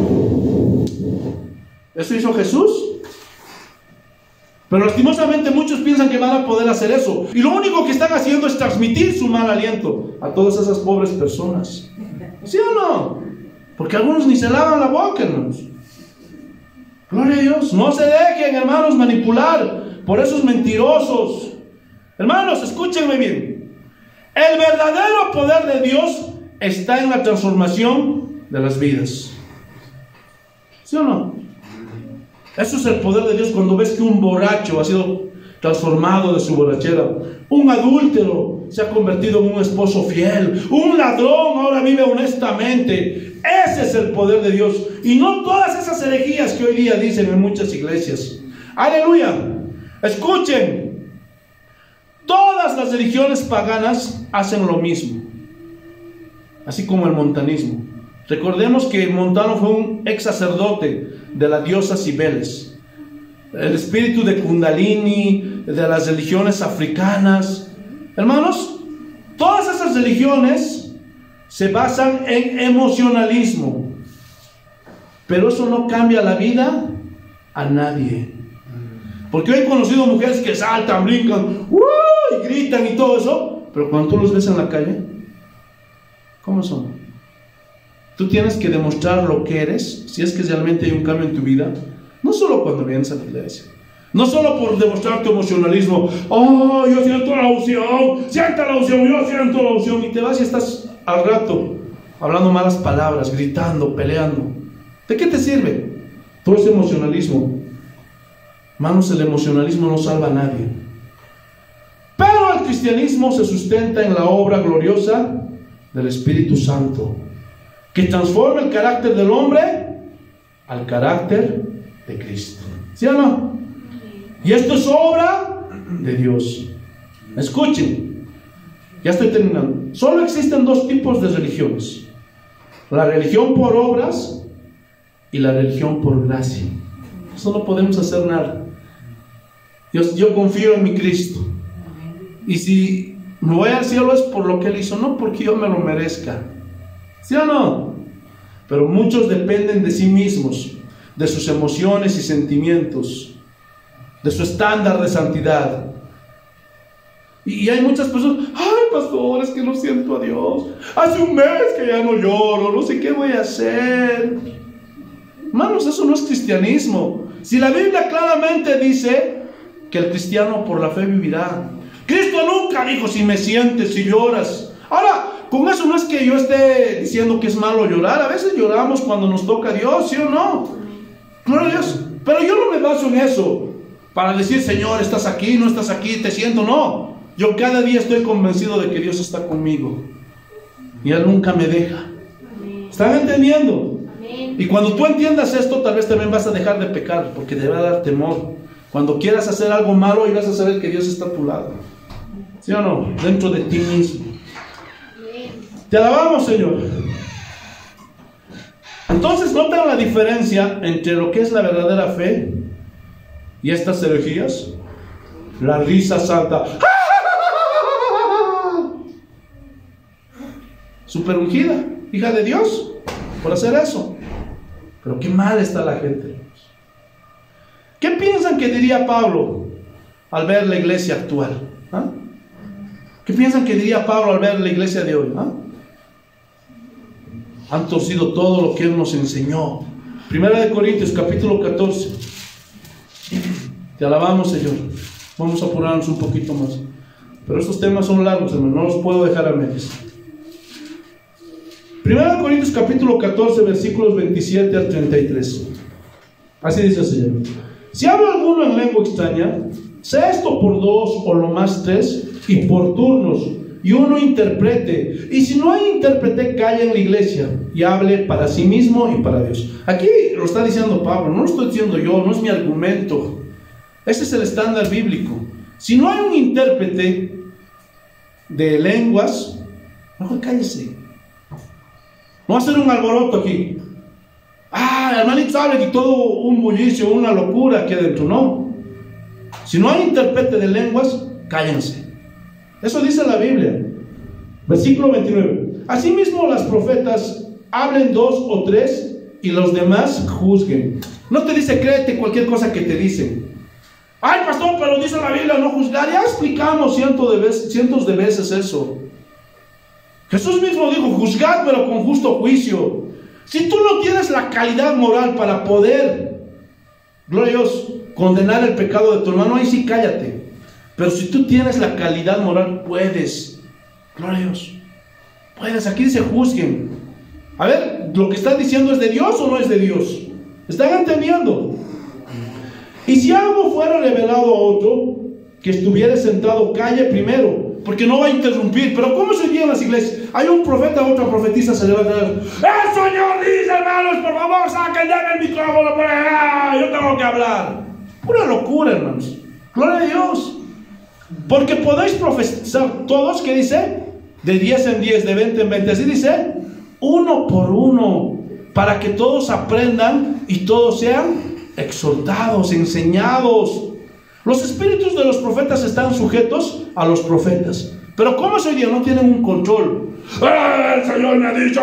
Speaker 1: ¿Eso hizo Jesús? Pero lastimosamente muchos piensan que van a poder hacer eso. Y lo único que están haciendo es transmitir su mal aliento a todas esas pobres personas. ¿Sí o no? Porque algunos ni se lavan la boca, hermanos. Gloria a Dios. No se dejen, hermanos, manipular por esos mentirosos. Hermanos, escúchenme bien. El verdadero poder de Dios está en la transformación de las vidas. ¿Sí o no? Eso es el poder de Dios. Cuando ves que un borracho ha sido transformado de su borrachera, un adúltero se ha convertido en un esposo fiel, un ladrón ahora vive honestamente. Ese es el poder de Dios, y no todas esas herejías que hoy día dicen en muchas iglesias. Aleluya. Escuchen, todas las religiones paganas hacen lo mismo, así como el montanismo. Recordemos que Montano fue un ex sacerdote de la diosa Cibeles. El espíritu de Kundalini, de las religiones africanas. Hermanos, todas esas religiones se basan en emocionalismo. Pero eso no cambia la vida a nadie. Porque hoy he conocido mujeres que saltan, brincan, y gritan y todo eso. Pero cuando tú los ves en la calle, ¿cómo son? Tú tienes que demostrar lo que eres, si es que realmente hay un cambio en tu vida. No solo cuando vienes a la iglesia, no solo por demostrar tu emocionalismo. Oh, yo siento la unción, sienta la unción, yo siento la unción. Y te vas y estás al rato hablando malas palabras, gritando, peleando. ¿De qué te sirve todo ese emocionalismo? Hermanos, el emocionalismo no salva a nadie. Pero el cristianismo se sustenta en la obra gloriosa del Espíritu Santo, que transforma el carácter del hombre al carácter de Cristo. ¿Sí o no? Y esto es obra de Dios. Escuchen, ya estoy terminando. Solo existen dos tipos de religiones: la religión por obras y la religión por gracia. Eso no podemos hacer nada. Yo confío en mi Cristo, y si me voy al cielo es por lo que Él hizo, no porque yo me lo merezca. ¿Sí o no? Pero muchos dependen de sí mismos, de sus emociones y sentimientos, de su estándar de santidad. Y hay muchas personas, ay pastor, es que no siento a Dios, hace un mes que ya no lloro, no sé qué voy a hacer. Hermanos, eso no es cristianismo. Si la Biblia claramente dice que el cristiano por la fe vivirá. Cristo nunca dijo si me sientes, si lloras. Ahora, con eso no es que yo esté diciendo que es malo llorar. A veces lloramos cuando nos toca a Dios, ¿sí o no? Gloria a Dios. Pero yo no me baso en eso para decir, Señor, estás aquí, no estás aquí, te siento. No, yo cada día estoy convencido de que Dios está conmigo y Él nunca me deja. ¿Están entendiendo? Y cuando tú entiendas esto, tal vez también vas a dejar de pecar, porque te va a dar temor. Cuando quieras hacer algo malo, y vas a saber que Dios está a tu lado. ¿Sí o no? Dentro de ti mismo. Te alabamos, Señor. Entonces, ¿notan la diferencia entre lo que es la verdadera fe y estas herejías? La risa santa. Super ungida, hija de Dios, por hacer eso. Pero qué mal está la gente. ¿Qué piensan que diría Pablo al ver la iglesia actual? ¿Ah? ¿Qué piensan que diría Pablo al ver la iglesia de hoy? ¿Ah? Han torcido todo lo que Él nos enseñó. Primera de Corintios, capítulo 14. Te alabamos, Señor. Vamos a apurarnos un poquito más. Pero estos temas son largos, hermano. No los puedo dejar a medias. Primera de Corintios, capítulo 14, versículos 27 al 33. Así dice el Señor. Si habla alguno en lengua extraña, sea esto por 2 o lo más 3, y por turnos, y uno interprete. Y si no hay intérprete, calle en la iglesia y hable para sí mismo y para Dios. Aquí lo está diciendo Pablo, no lo estoy diciendo yo, no es mi argumento. Ese es el estándar bíblico. Si no hay un intérprete de lenguas, mejor cállese. No va a hacer un alboroto aquí. Hermanito, hable y todo un bullicio, una locura aquí adentro. No. Si no hay intérprete de lenguas, cállense. Eso dice la Biblia. Versículo 29. Asimismo, las profetas hablen 2 o 3 y los demás juzguen. No te dice créete cualquier cosa que te dicen. Ay, pastor, pero dice la Biblia no juzgar. Ya explicamos cientos de veces eso. Jesús mismo dijo, juzgad pero con justo juicio. Si tú no tienes la calidad moral para poder, gloria a Dios, condenar el pecado de tu hermano, ahí sí cállate. Pero si tú tienes la calidad moral, puedes. Gloria a Dios. Puedes. Aquí dice juzguen. A ver, ¿lo que están diciendo es de Dios o no es de Dios? ¿Están entendiendo? Y si algo fuera revelado a otro, que estuviera sentado, calle primero, porque no va a interrumpir. Pero ¿cómo se oye en las iglesias? Hay un profeta, otra profetisa se levanta. ¡El Señor dice, hermanos, por favor, saquen el micrófono! Yo tengo que hablar. Pura locura, hermanos. Gloria a Dios. Porque podéis profetizar todos, ¿qué dice? De 10 en 10, de 20 en 20. Así dice, uno por uno, para que todos aprendan y todos sean exhortados, enseñados. Los espíritus de los profetas están sujetos a los profetas. Pero ¿cómo se oye? No tienen un control. El Señor me ha dicho.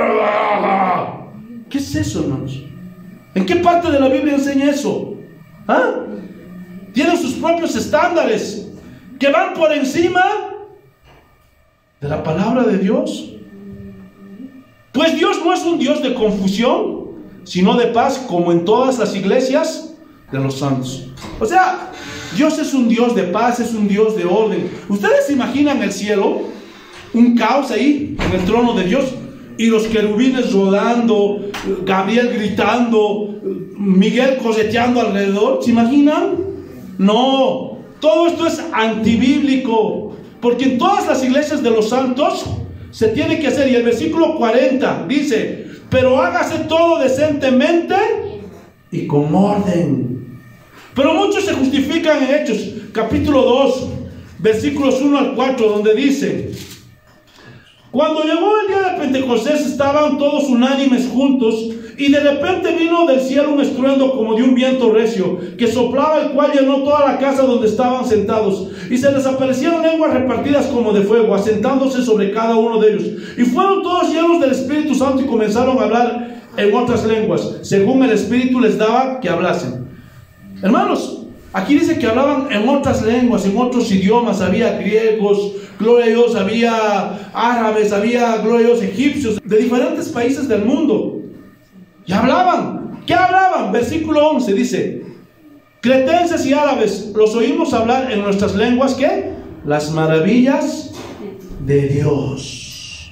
Speaker 1: ¿Qué es eso, hermanos? ¿En qué parte de la Biblia enseña eso? ¿Ah? Tienen sus propios estándares que van por encima de la palabra de Dios. Pues Dios no es un Dios de confusión, sino de paz, como en todas las iglesias de los santos. O sea, Dios es un Dios de paz, es un Dios de orden. ¿Ustedes se imaginan el cielo? Un caos ahí, en el trono de Dios, y los querubines rodando, Gabriel gritando, Miguel coseteando alrededor. ¿Se imaginan? No, todo esto es antibíblico, porque en todas las iglesias de los santos se tiene que hacer. Y el versículo 40 dice, pero hágase todo decentemente y con orden. Pero muchos se justifican en Hechos, capítulo 2, versículos 1 al 4, donde dice, cuando llegó el día de Pentecostés estaban todos unánimes juntos, y de repente vino del cielo un estruendo como de un viento recio, que soplaba, el cual llenó toda la casa donde estaban sentados, y se les aparecieron lenguas repartidas como de fuego, asentándose sobre cada uno de ellos, y fueron todos llenos del Espíritu Santo y comenzaron a hablar en otras lenguas, según el Espíritu les daba que hablasen. Hermanos, Aquí dice que hablaban en otras lenguas, en otros idiomas. Había griegos, gloria a Dios, había árabes, había, gloria a Dios, egipcios, de diferentes países del mundo. Y hablaban. ¿Qué hablaban? Versículo 11 dice: cretenses y árabes, los oímos hablar en nuestras lenguas, ¿qué? Las maravillas de Dios.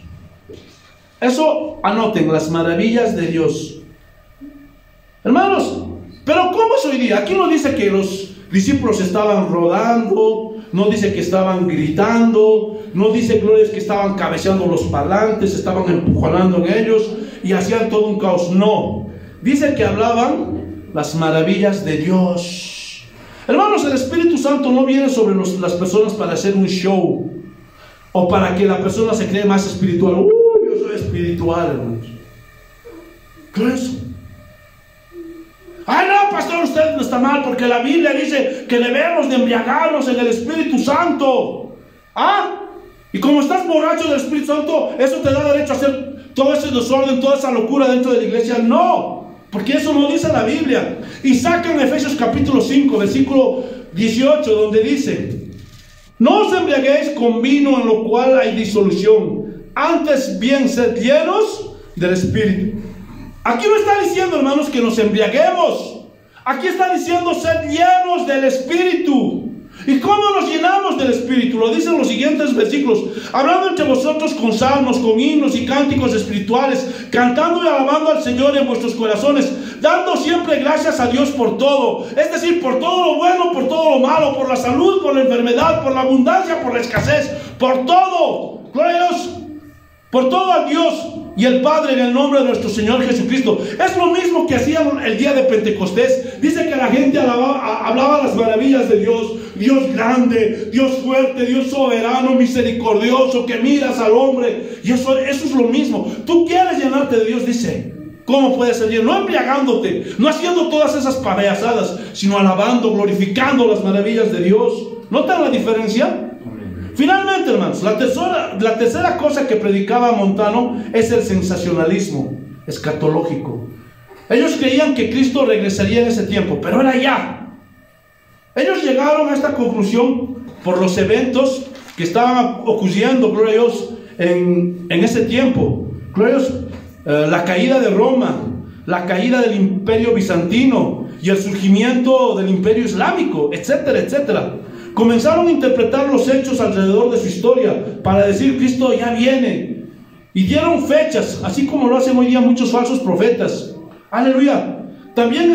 Speaker 1: Eso anoten, las maravillas de Dios. Hermanos, pero ¿cómo es hoy día? Aquí no dice que los discípulos estaban rodando, no dice que estaban gritando, no dice, gloria, que estaban cabeceando los parlantes, estaban empujonando en ellos y hacían todo un caos. No, dice que hablaban las maravillas de Dios. Hermanos, el Espíritu Santo no viene sobre las personas para hacer un show o para que la persona se cree más espiritual. Yo soy espiritual, hermanos. ¿Qué es eso? Ay, no, pastor, usted no está mal, porque la Biblia dice que debemos de embriagarnos en el Espíritu Santo. Y como estás borracho del Espíritu Santo, eso te da derecho a hacer todo ese desorden, toda esa locura dentro de la iglesia. No, porque eso no dice la Biblia. Y sacan Efesios capítulo 5, versículo 18, donde dice: no os embriaguéis con vino, en lo cual hay disolución, antes bien sed llenos del Espíritu. Aquí no está diciendo, hermanos, que nos embriaguemos. Aquí está diciendo ser llenos del Espíritu. ¿Y cómo nos llenamos del Espíritu? Lo dicen los siguientes versículos: hablando entre vosotros con salmos, con himnos y cánticos espirituales, cantando y alabando al Señor en vuestros corazones, dando siempre gracias a Dios por todo. Es decir, por todo lo bueno, por todo lo malo, por la salud, por la enfermedad, por la abundancia, por la escasez, por todo. Gloria a Dios. Por todo a Dios y el Padre, en el nombre de nuestro Señor Jesucristo. Es lo mismo que hacían el día de Pentecostés. Dice que la gente hablaba las maravillas de Dios. Dios grande, Dios fuerte, Dios soberano, misericordioso, que miras al hombre. Y eso es lo mismo. Tú quieres llenarte de Dios, dice. ¿Cómo puedes ser lleno? No embriagándote, no haciendo todas esas payasadas, sino alabando, glorificando las maravillas de Dios. ¿Notan la diferencia? Finalmente, hermanos, la tercera cosa que predicaba Montano es el sensacionalismo escatológico. Ellos creían que Cristo regresaría en ese tiempo, pero era ya. Ellos llegaron a esta conclusión por los eventos que estaban ocurriendo, gloria a Dios, en ese tiempo. Gloria a Dios, la caída de Roma, la caída del imperio bizantino y el surgimiento del imperio islámico, etcétera, etcétera. Comenzaron a interpretar los hechos alrededor de su historia para decir: Cristo ya viene. Y dieron fechas, así como lo hacen hoy día muchos falsos profetas. Aleluya. También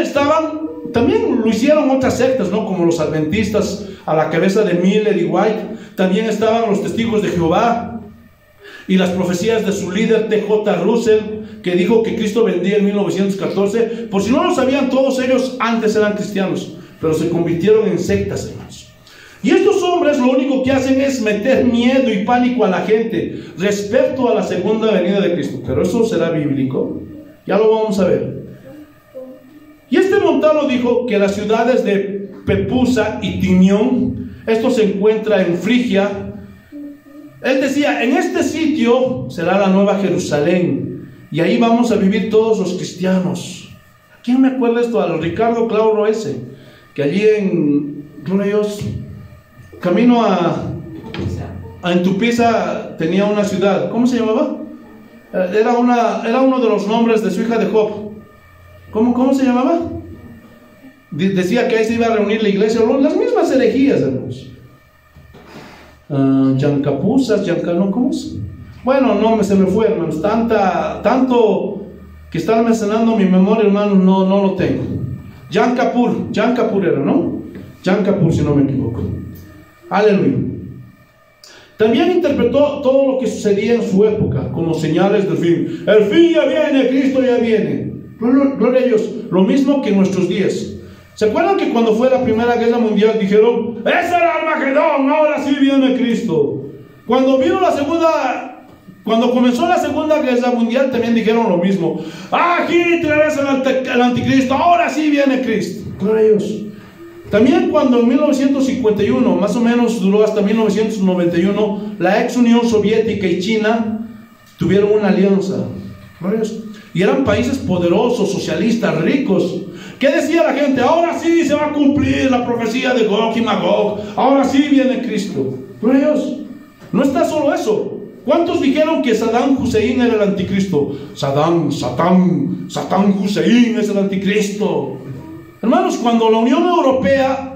Speaker 1: lo hicieron otras sectas, ¿no? Como los adventistas, a la cabeza de Miller y White. También estaban los testigos de Jehová y las profecías de su líder T.J. Russell, que dijo que Cristo vendría en 1914. Por si no lo sabían, todos ellos antes eran cristianos, pero se convirtieron en sectas, hermanos. Y estos hombres lo único que hacen es meter miedo y pánico a la gente respecto a la segunda venida de Cristo. Pero eso será bíblico, ya lo vamos a ver. Y este Montano dijo que las ciudades de Pepusa y Tinión, esto se encuentra en Frigia. Él decía: en este sitio será la nueva Jerusalén, y ahí vamos a vivir todos los cristianos. ¿Quién me acuerda esto? Al Ricardo Clauro ese, que allí en, gloria a Dios, camino en Tupiza tenía una ciudad. ¿Cómo se llamaba? Era uno de los nombres de su hija de Job. ¿Cómo se llamaba? Decía que ahí se iba a reunir la iglesia. Las mismas herejías, hermanos. Yancapuzas, ¿cómo es? Bueno, no, se me fue, hermanos. Tanto que está almacenando mi memoria, hermanos, no lo tengo. Yancapur era, ¿no? Yancapur, si no me equivoco. Aleluya. También interpretó todo lo que sucedía en su época como señales del fin. El fin ya viene, Cristo ya viene. Gloria a Dios. Lo mismo que en nuestros días. ¿Se acuerdan que cuando fue la Primera Guerra Mundial dijeron: ¡es el Armagedón! Ahora sí viene Cristo. Cuando comenzó la Segunda Guerra Mundial también dijeron lo mismo: Hitler es el anticristo, ahora sí viene Cristo. Gloria a Dios. También cuando en 1951, más o menos duró hasta 1991, la ex Unión Soviética y China tuvieron una alianza. Y eran países poderosos, socialistas, ricos. ¿Qué decía la gente? Ahora sí se va a cumplir la profecía de Gog y Magog. Ahora sí viene Cristo. Pero Dios, no está solo eso. ¿Cuántos dijeron que Saddam Hussein era el anticristo? Satán Hussein es el anticristo. Hermanos, cuando la Unión Europea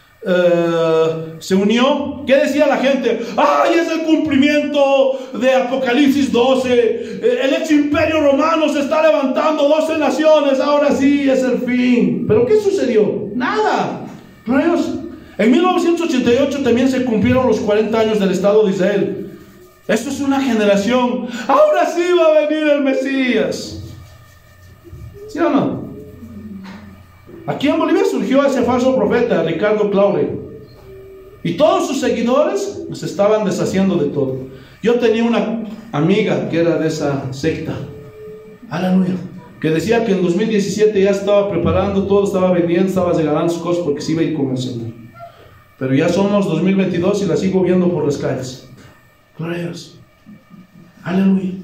Speaker 1: se unió, ¿qué decía la gente? ¡Ay, es el cumplimiento de Apocalipsis 12! El ex imperio romano se está levantando, 12 naciones, ahora sí es el fin. ¿Pero qué sucedió? Nada. Dios, en 1988 también se cumplieron los 40 años del Estado de Israel. Esto es una generación. Ahora sí va a venir el Mesías. ¿Sí o no? Aquí en Bolivia surgió ese falso profeta, Ricardo Claure, y todos sus seguidores se estaban deshaciendo de todo. Yo tenía una amiga que era de esa secta, aleluya, que decía que en 2017 ya estaba preparando todo, estaba vendiendo, estaba regalando sus cosas porque se iba a ir con el Señor. Pero ya somos 2022 y la sigo viendo por las calles. Gloria a Dios. Aleluya.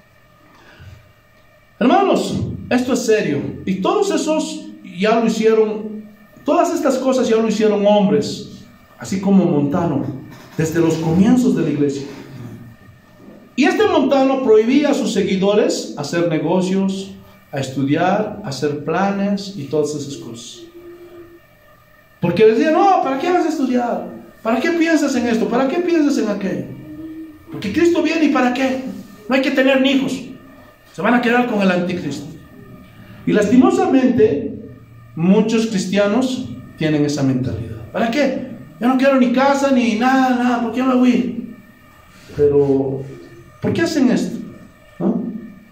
Speaker 1: Hermanos, esto es serio. Y todos esos ya lo hicieron, todas estas cosas ya lo hicieron hombres, así como Montano, desde los comienzos de la iglesia. Y este Montano prohibía a sus seguidores hacer negocios, a estudiar, a hacer planes y todas esas cosas. Porque les decía, no, ¿para qué vas a estudiar? ¿Para qué piensas en esto? ¿Para qué piensas en aquello? Porque Cristo viene, ¿y para qué? No hay que tener ni hijos. Se van a quedar con el anticristo. Y lastimosamente, muchos cristianos tienen esa mentalidad. ¿Para qué? Yo no quiero ni casa, ni nada, ¿por qué me voy? Pero, ¿por qué hacen esto? ¿No?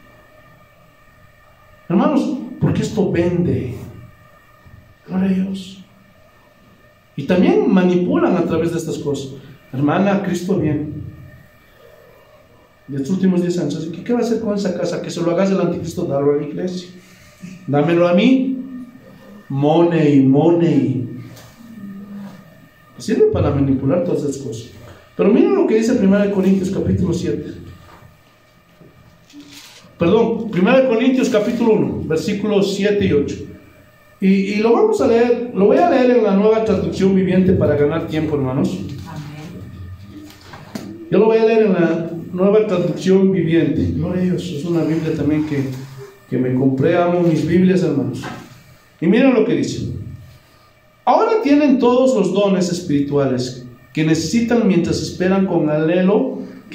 Speaker 1: Hermanos, porque esto vende. Gloria a Dios. Y también manipulan a través de estas cosas. Hermana, Cristo viene. De estos últimos 10 años, así que ¿qué va a hacer con esa casa? Que se lo hagas el anticristo, darlo a la iglesia. Dámelo a mí. Money. Sirve para manipular todas esas cosas. Pero miren lo que dice 1 Corintios capítulo 7. Perdón, 1 Corintios capítulo 1, versículos 7 y 8. Y lo vamos a leer, lo voy a leer en la Nueva Traducción Viviente para ganar tiempo, hermanos. Yo lo voy a leer en la Nueva Traducción Viviente. Gloria a Dios, es una Biblia también que me compré, amo mis Biblias, hermanos. Y miren lo que dice. Ahora tienen todos los dones espirituales que necesitan mientras esperan con anhelo,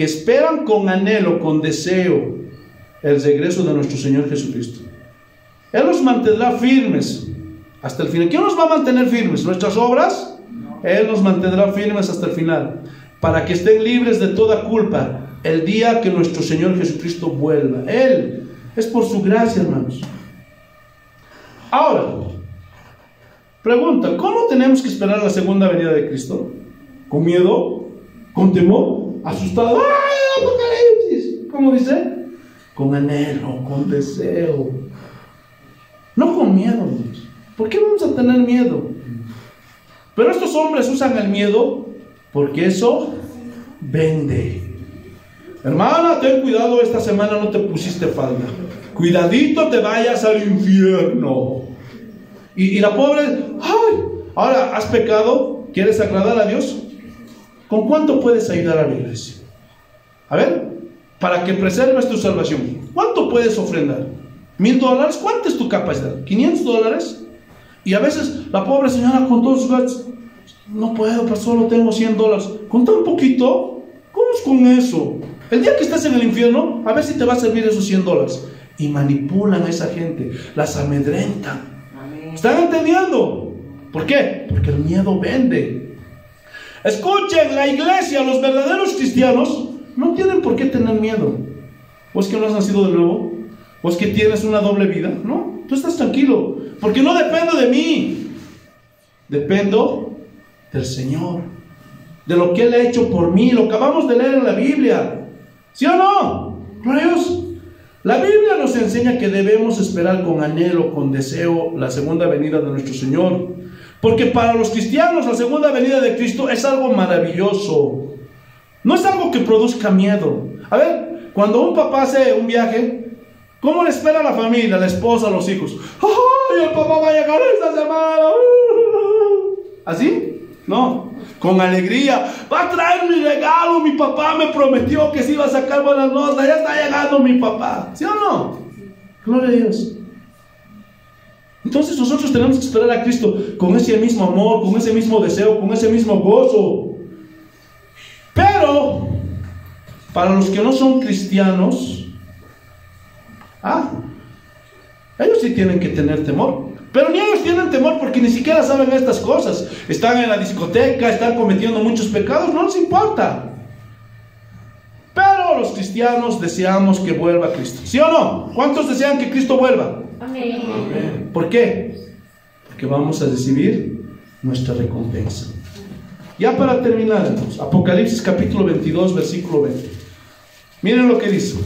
Speaker 1: con deseo, el regreso de nuestro Señor Jesucristo. Él nos mantendrá firmes hasta el final. ¿Quién nos va a mantener firmes? ¿Nuestras obras? Él nos mantendrá firmes hasta el final, para que estén libres de toda culpa el día que nuestro Señor Jesucristo vuelva. Él, es por su gracia, hermanos. Ahora, pregunta, ¿cómo tenemos que esperar la segunda venida de Cristo? ¿Con miedo? ¿Con temor? ¿Asustado? ¡Ay, Apocalipsis! ¿Cómo dice? Con anhelo, con deseo. No con miedo, hermanos. ¿Por qué vamos a tener miedo? Pero estos hombres usan el miedo porque eso vende. Hermana, ten cuidado, esta semana no te pusiste falda. Cuidadito te vayas al infierno. Y la pobre, ¡ay! Ahora, ¿has pecado? ¿Quieres agradar a Dios? ¿Con cuánto puedes ayudar a la iglesia? A ver, para que preserves tu salvación, ¿cuánto puedes ofrendar? $1,000, ¿cuánto es tu capacidad? $500. Y a veces la pobre señora con todos sus gastos, no puedo, pero solo tengo $100. ¿Con tan poquito? ¿Cómo es con eso? El día que estés en el infierno, a ver si te va a servir esos $100. Y manipulan a esa gente, las amedrentan. ¿Están entendiendo? ¿Por qué? Porque el miedo vende. Escuchen, la iglesia, los verdaderos cristianos no tienen por qué tener miedo. ¿O es que no has nacido de nuevo? ¿O es que tienes una doble vida? No, tú estás tranquilo, porque no dependo de mí, dependo del Señor, de lo que Él ha hecho por mí. Lo acabamos de leer en la Biblia, ¿sí o no? Dios, la Biblia nos enseña que debemos esperar con anhelo, con deseo la segunda venida de nuestro Señor, porque para los cristianos la segunda venida de Cristo es algo maravilloso, no es algo que produzca miedo. A ver, cuando un papá hace un viaje, ¿Cómo le espera la familia, la esposa, los hijos? ¡Ay, el papá va a llegar esta semana! ¿Así? No. Con alegría. Va a traer mi regalo. Mi papá me prometió que se iba a sacar buenas notas. Ya está llegando mi papá. ¿Sí o no? Gloria a Dios. Entonces nosotros tenemos que esperar a Cristo con ese mismo amor, con ese mismo deseo, con ese mismo gozo. Pero para los que no son cristianos, ellos sí tienen que tener temor. Pero ni ellos tienen temor porque ni siquiera saben estas cosas. Están en la discoteca, están cometiendo muchos pecados, no les importa. Pero los cristianos deseamos que vuelva Cristo. ¿Sí o no? ¿Cuántos desean que Cristo vuelva?
Speaker 2: Amén.
Speaker 1: Amén. ¿Por qué? Porque vamos a recibir nuestra recompensa. Ya para terminar, entonces, Apocalipsis capítulo 22, versículo 20. Miren lo que dice.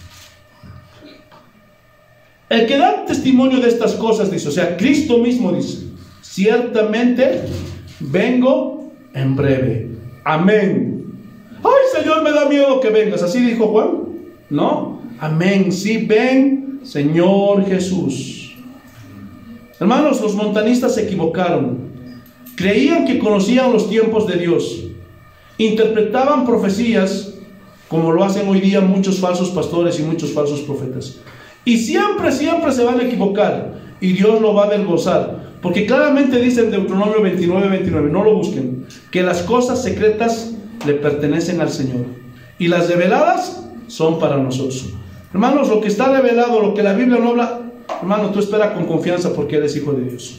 Speaker 1: El que da testimonio de estas cosas dice, o sea, Cristo mismo dice, ciertamente vengo en breve. Amén. Ay, Señor, me da miedo que vengas. ¿Así dijo Juan? No. Amén. Sí, ven, Señor Jesús. Hermanos, los montanistas se equivocaron. Creían que conocían los tiempos de Dios. Interpretaban profecías como lo hacen hoy día muchos falsos pastores y muchos falsos profetas. Y siempre se van a equivocar. Y Dios lo va a avergonzar. Porque claramente dice en Deuteronomio 29, no lo busquen, que las cosas secretas le pertenecen al Señor. Y las reveladas son para nosotros. Hermanos, lo que está revelado, lo que la Biblia no habla, hermano, tú espera con confianza porque eres hijo de Dios.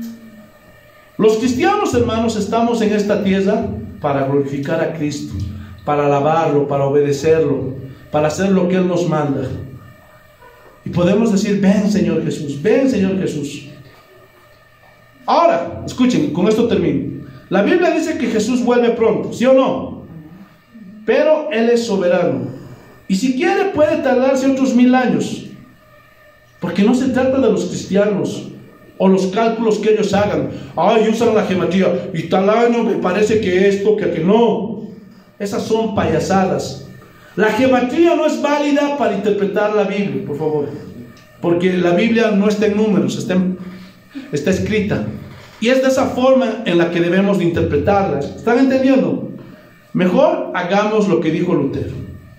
Speaker 1: Los cristianos, hermanos, estamos en esta tierra para glorificar a Cristo, para alabarlo, para obedecerlo, para hacer lo que Él nos manda. Y podemos decir, ven Señor Jesús, ven Señor Jesús. Ahora, escuchen, con esto termino. La Biblia dice que Jesús vuelve pronto, ¿sí o no? Pero Él es soberano. Y si quiere puede tardarse otros 1000 años. Porque no se trata de los cristianos o los cálculos que ellos hagan. Ay, usan la geometría y tal año me parece que esto, que aquello. No, esas son payasadas. La geometría no es válida para interpretar la Biblia, por favor. Porque la Biblia no está en números, está escrita. Y es de esa forma en la que debemos de interpretarla. ¿Están entendiendo? Mejor hagamos lo que dijo Lutero.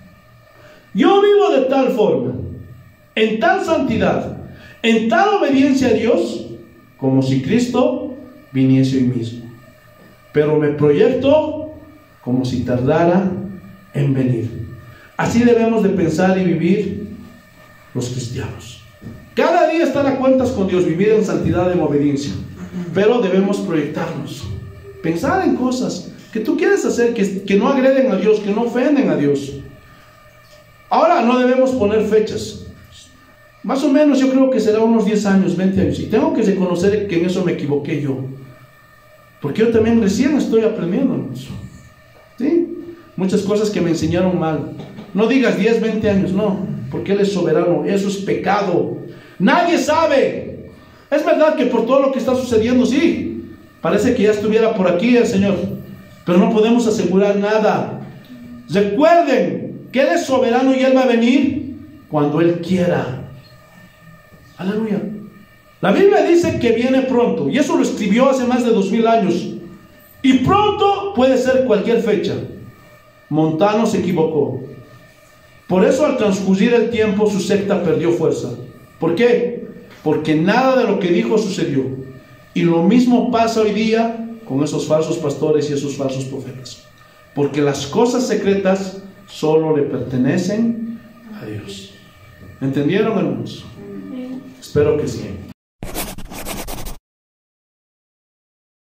Speaker 1: Yo vivo de tal forma, en tal santidad, en tal obediencia a Dios, como si Cristo viniese hoy mismo. Pero me proyecto como si tardara en venir. Así debemos de pensar y vivir los cristianos. Cada día estar a cuentas con Dios, vivir en santidad, en obediencia. Pero debemos proyectarnos, pensar en cosas que tú quieres hacer, que no agreden a Dios, que no ofenden a Dios. Ahora no debemos poner fechas. Más o menos yo creo que será unos 10 años, 20 años. Y tengo que reconocer que en eso me equivoqué yo. Porque yo también recién estoy aprendiendo en eso. ¿Sí? Muchas cosas que me enseñaron mal. No digas 10, 20 años, no. Porque Él es soberano. Eso es pecado. Nadie sabe. Es verdad que por todo lo que está sucediendo, sí. Parece que ya estuviera por aquí el Señor. Pero no podemos asegurar nada. Recuerden que Él es soberano y Él va a venir cuando Él quiera. Aleluya. La Biblia dice que viene pronto. Y eso lo escribió hace más de 2000 años. Y pronto puede ser cualquier fecha. Montano se equivocó. Por eso al transcurrir el tiempo su secta perdió fuerza. ¿Por qué? Porque nada de lo que dijo sucedió. Y lo mismo pasa hoy día con esos falsos pastores y esos falsos profetas. Porque las cosas secretas solo le pertenecen a Dios. ¿Entendieron, hermanos? Espero que sí.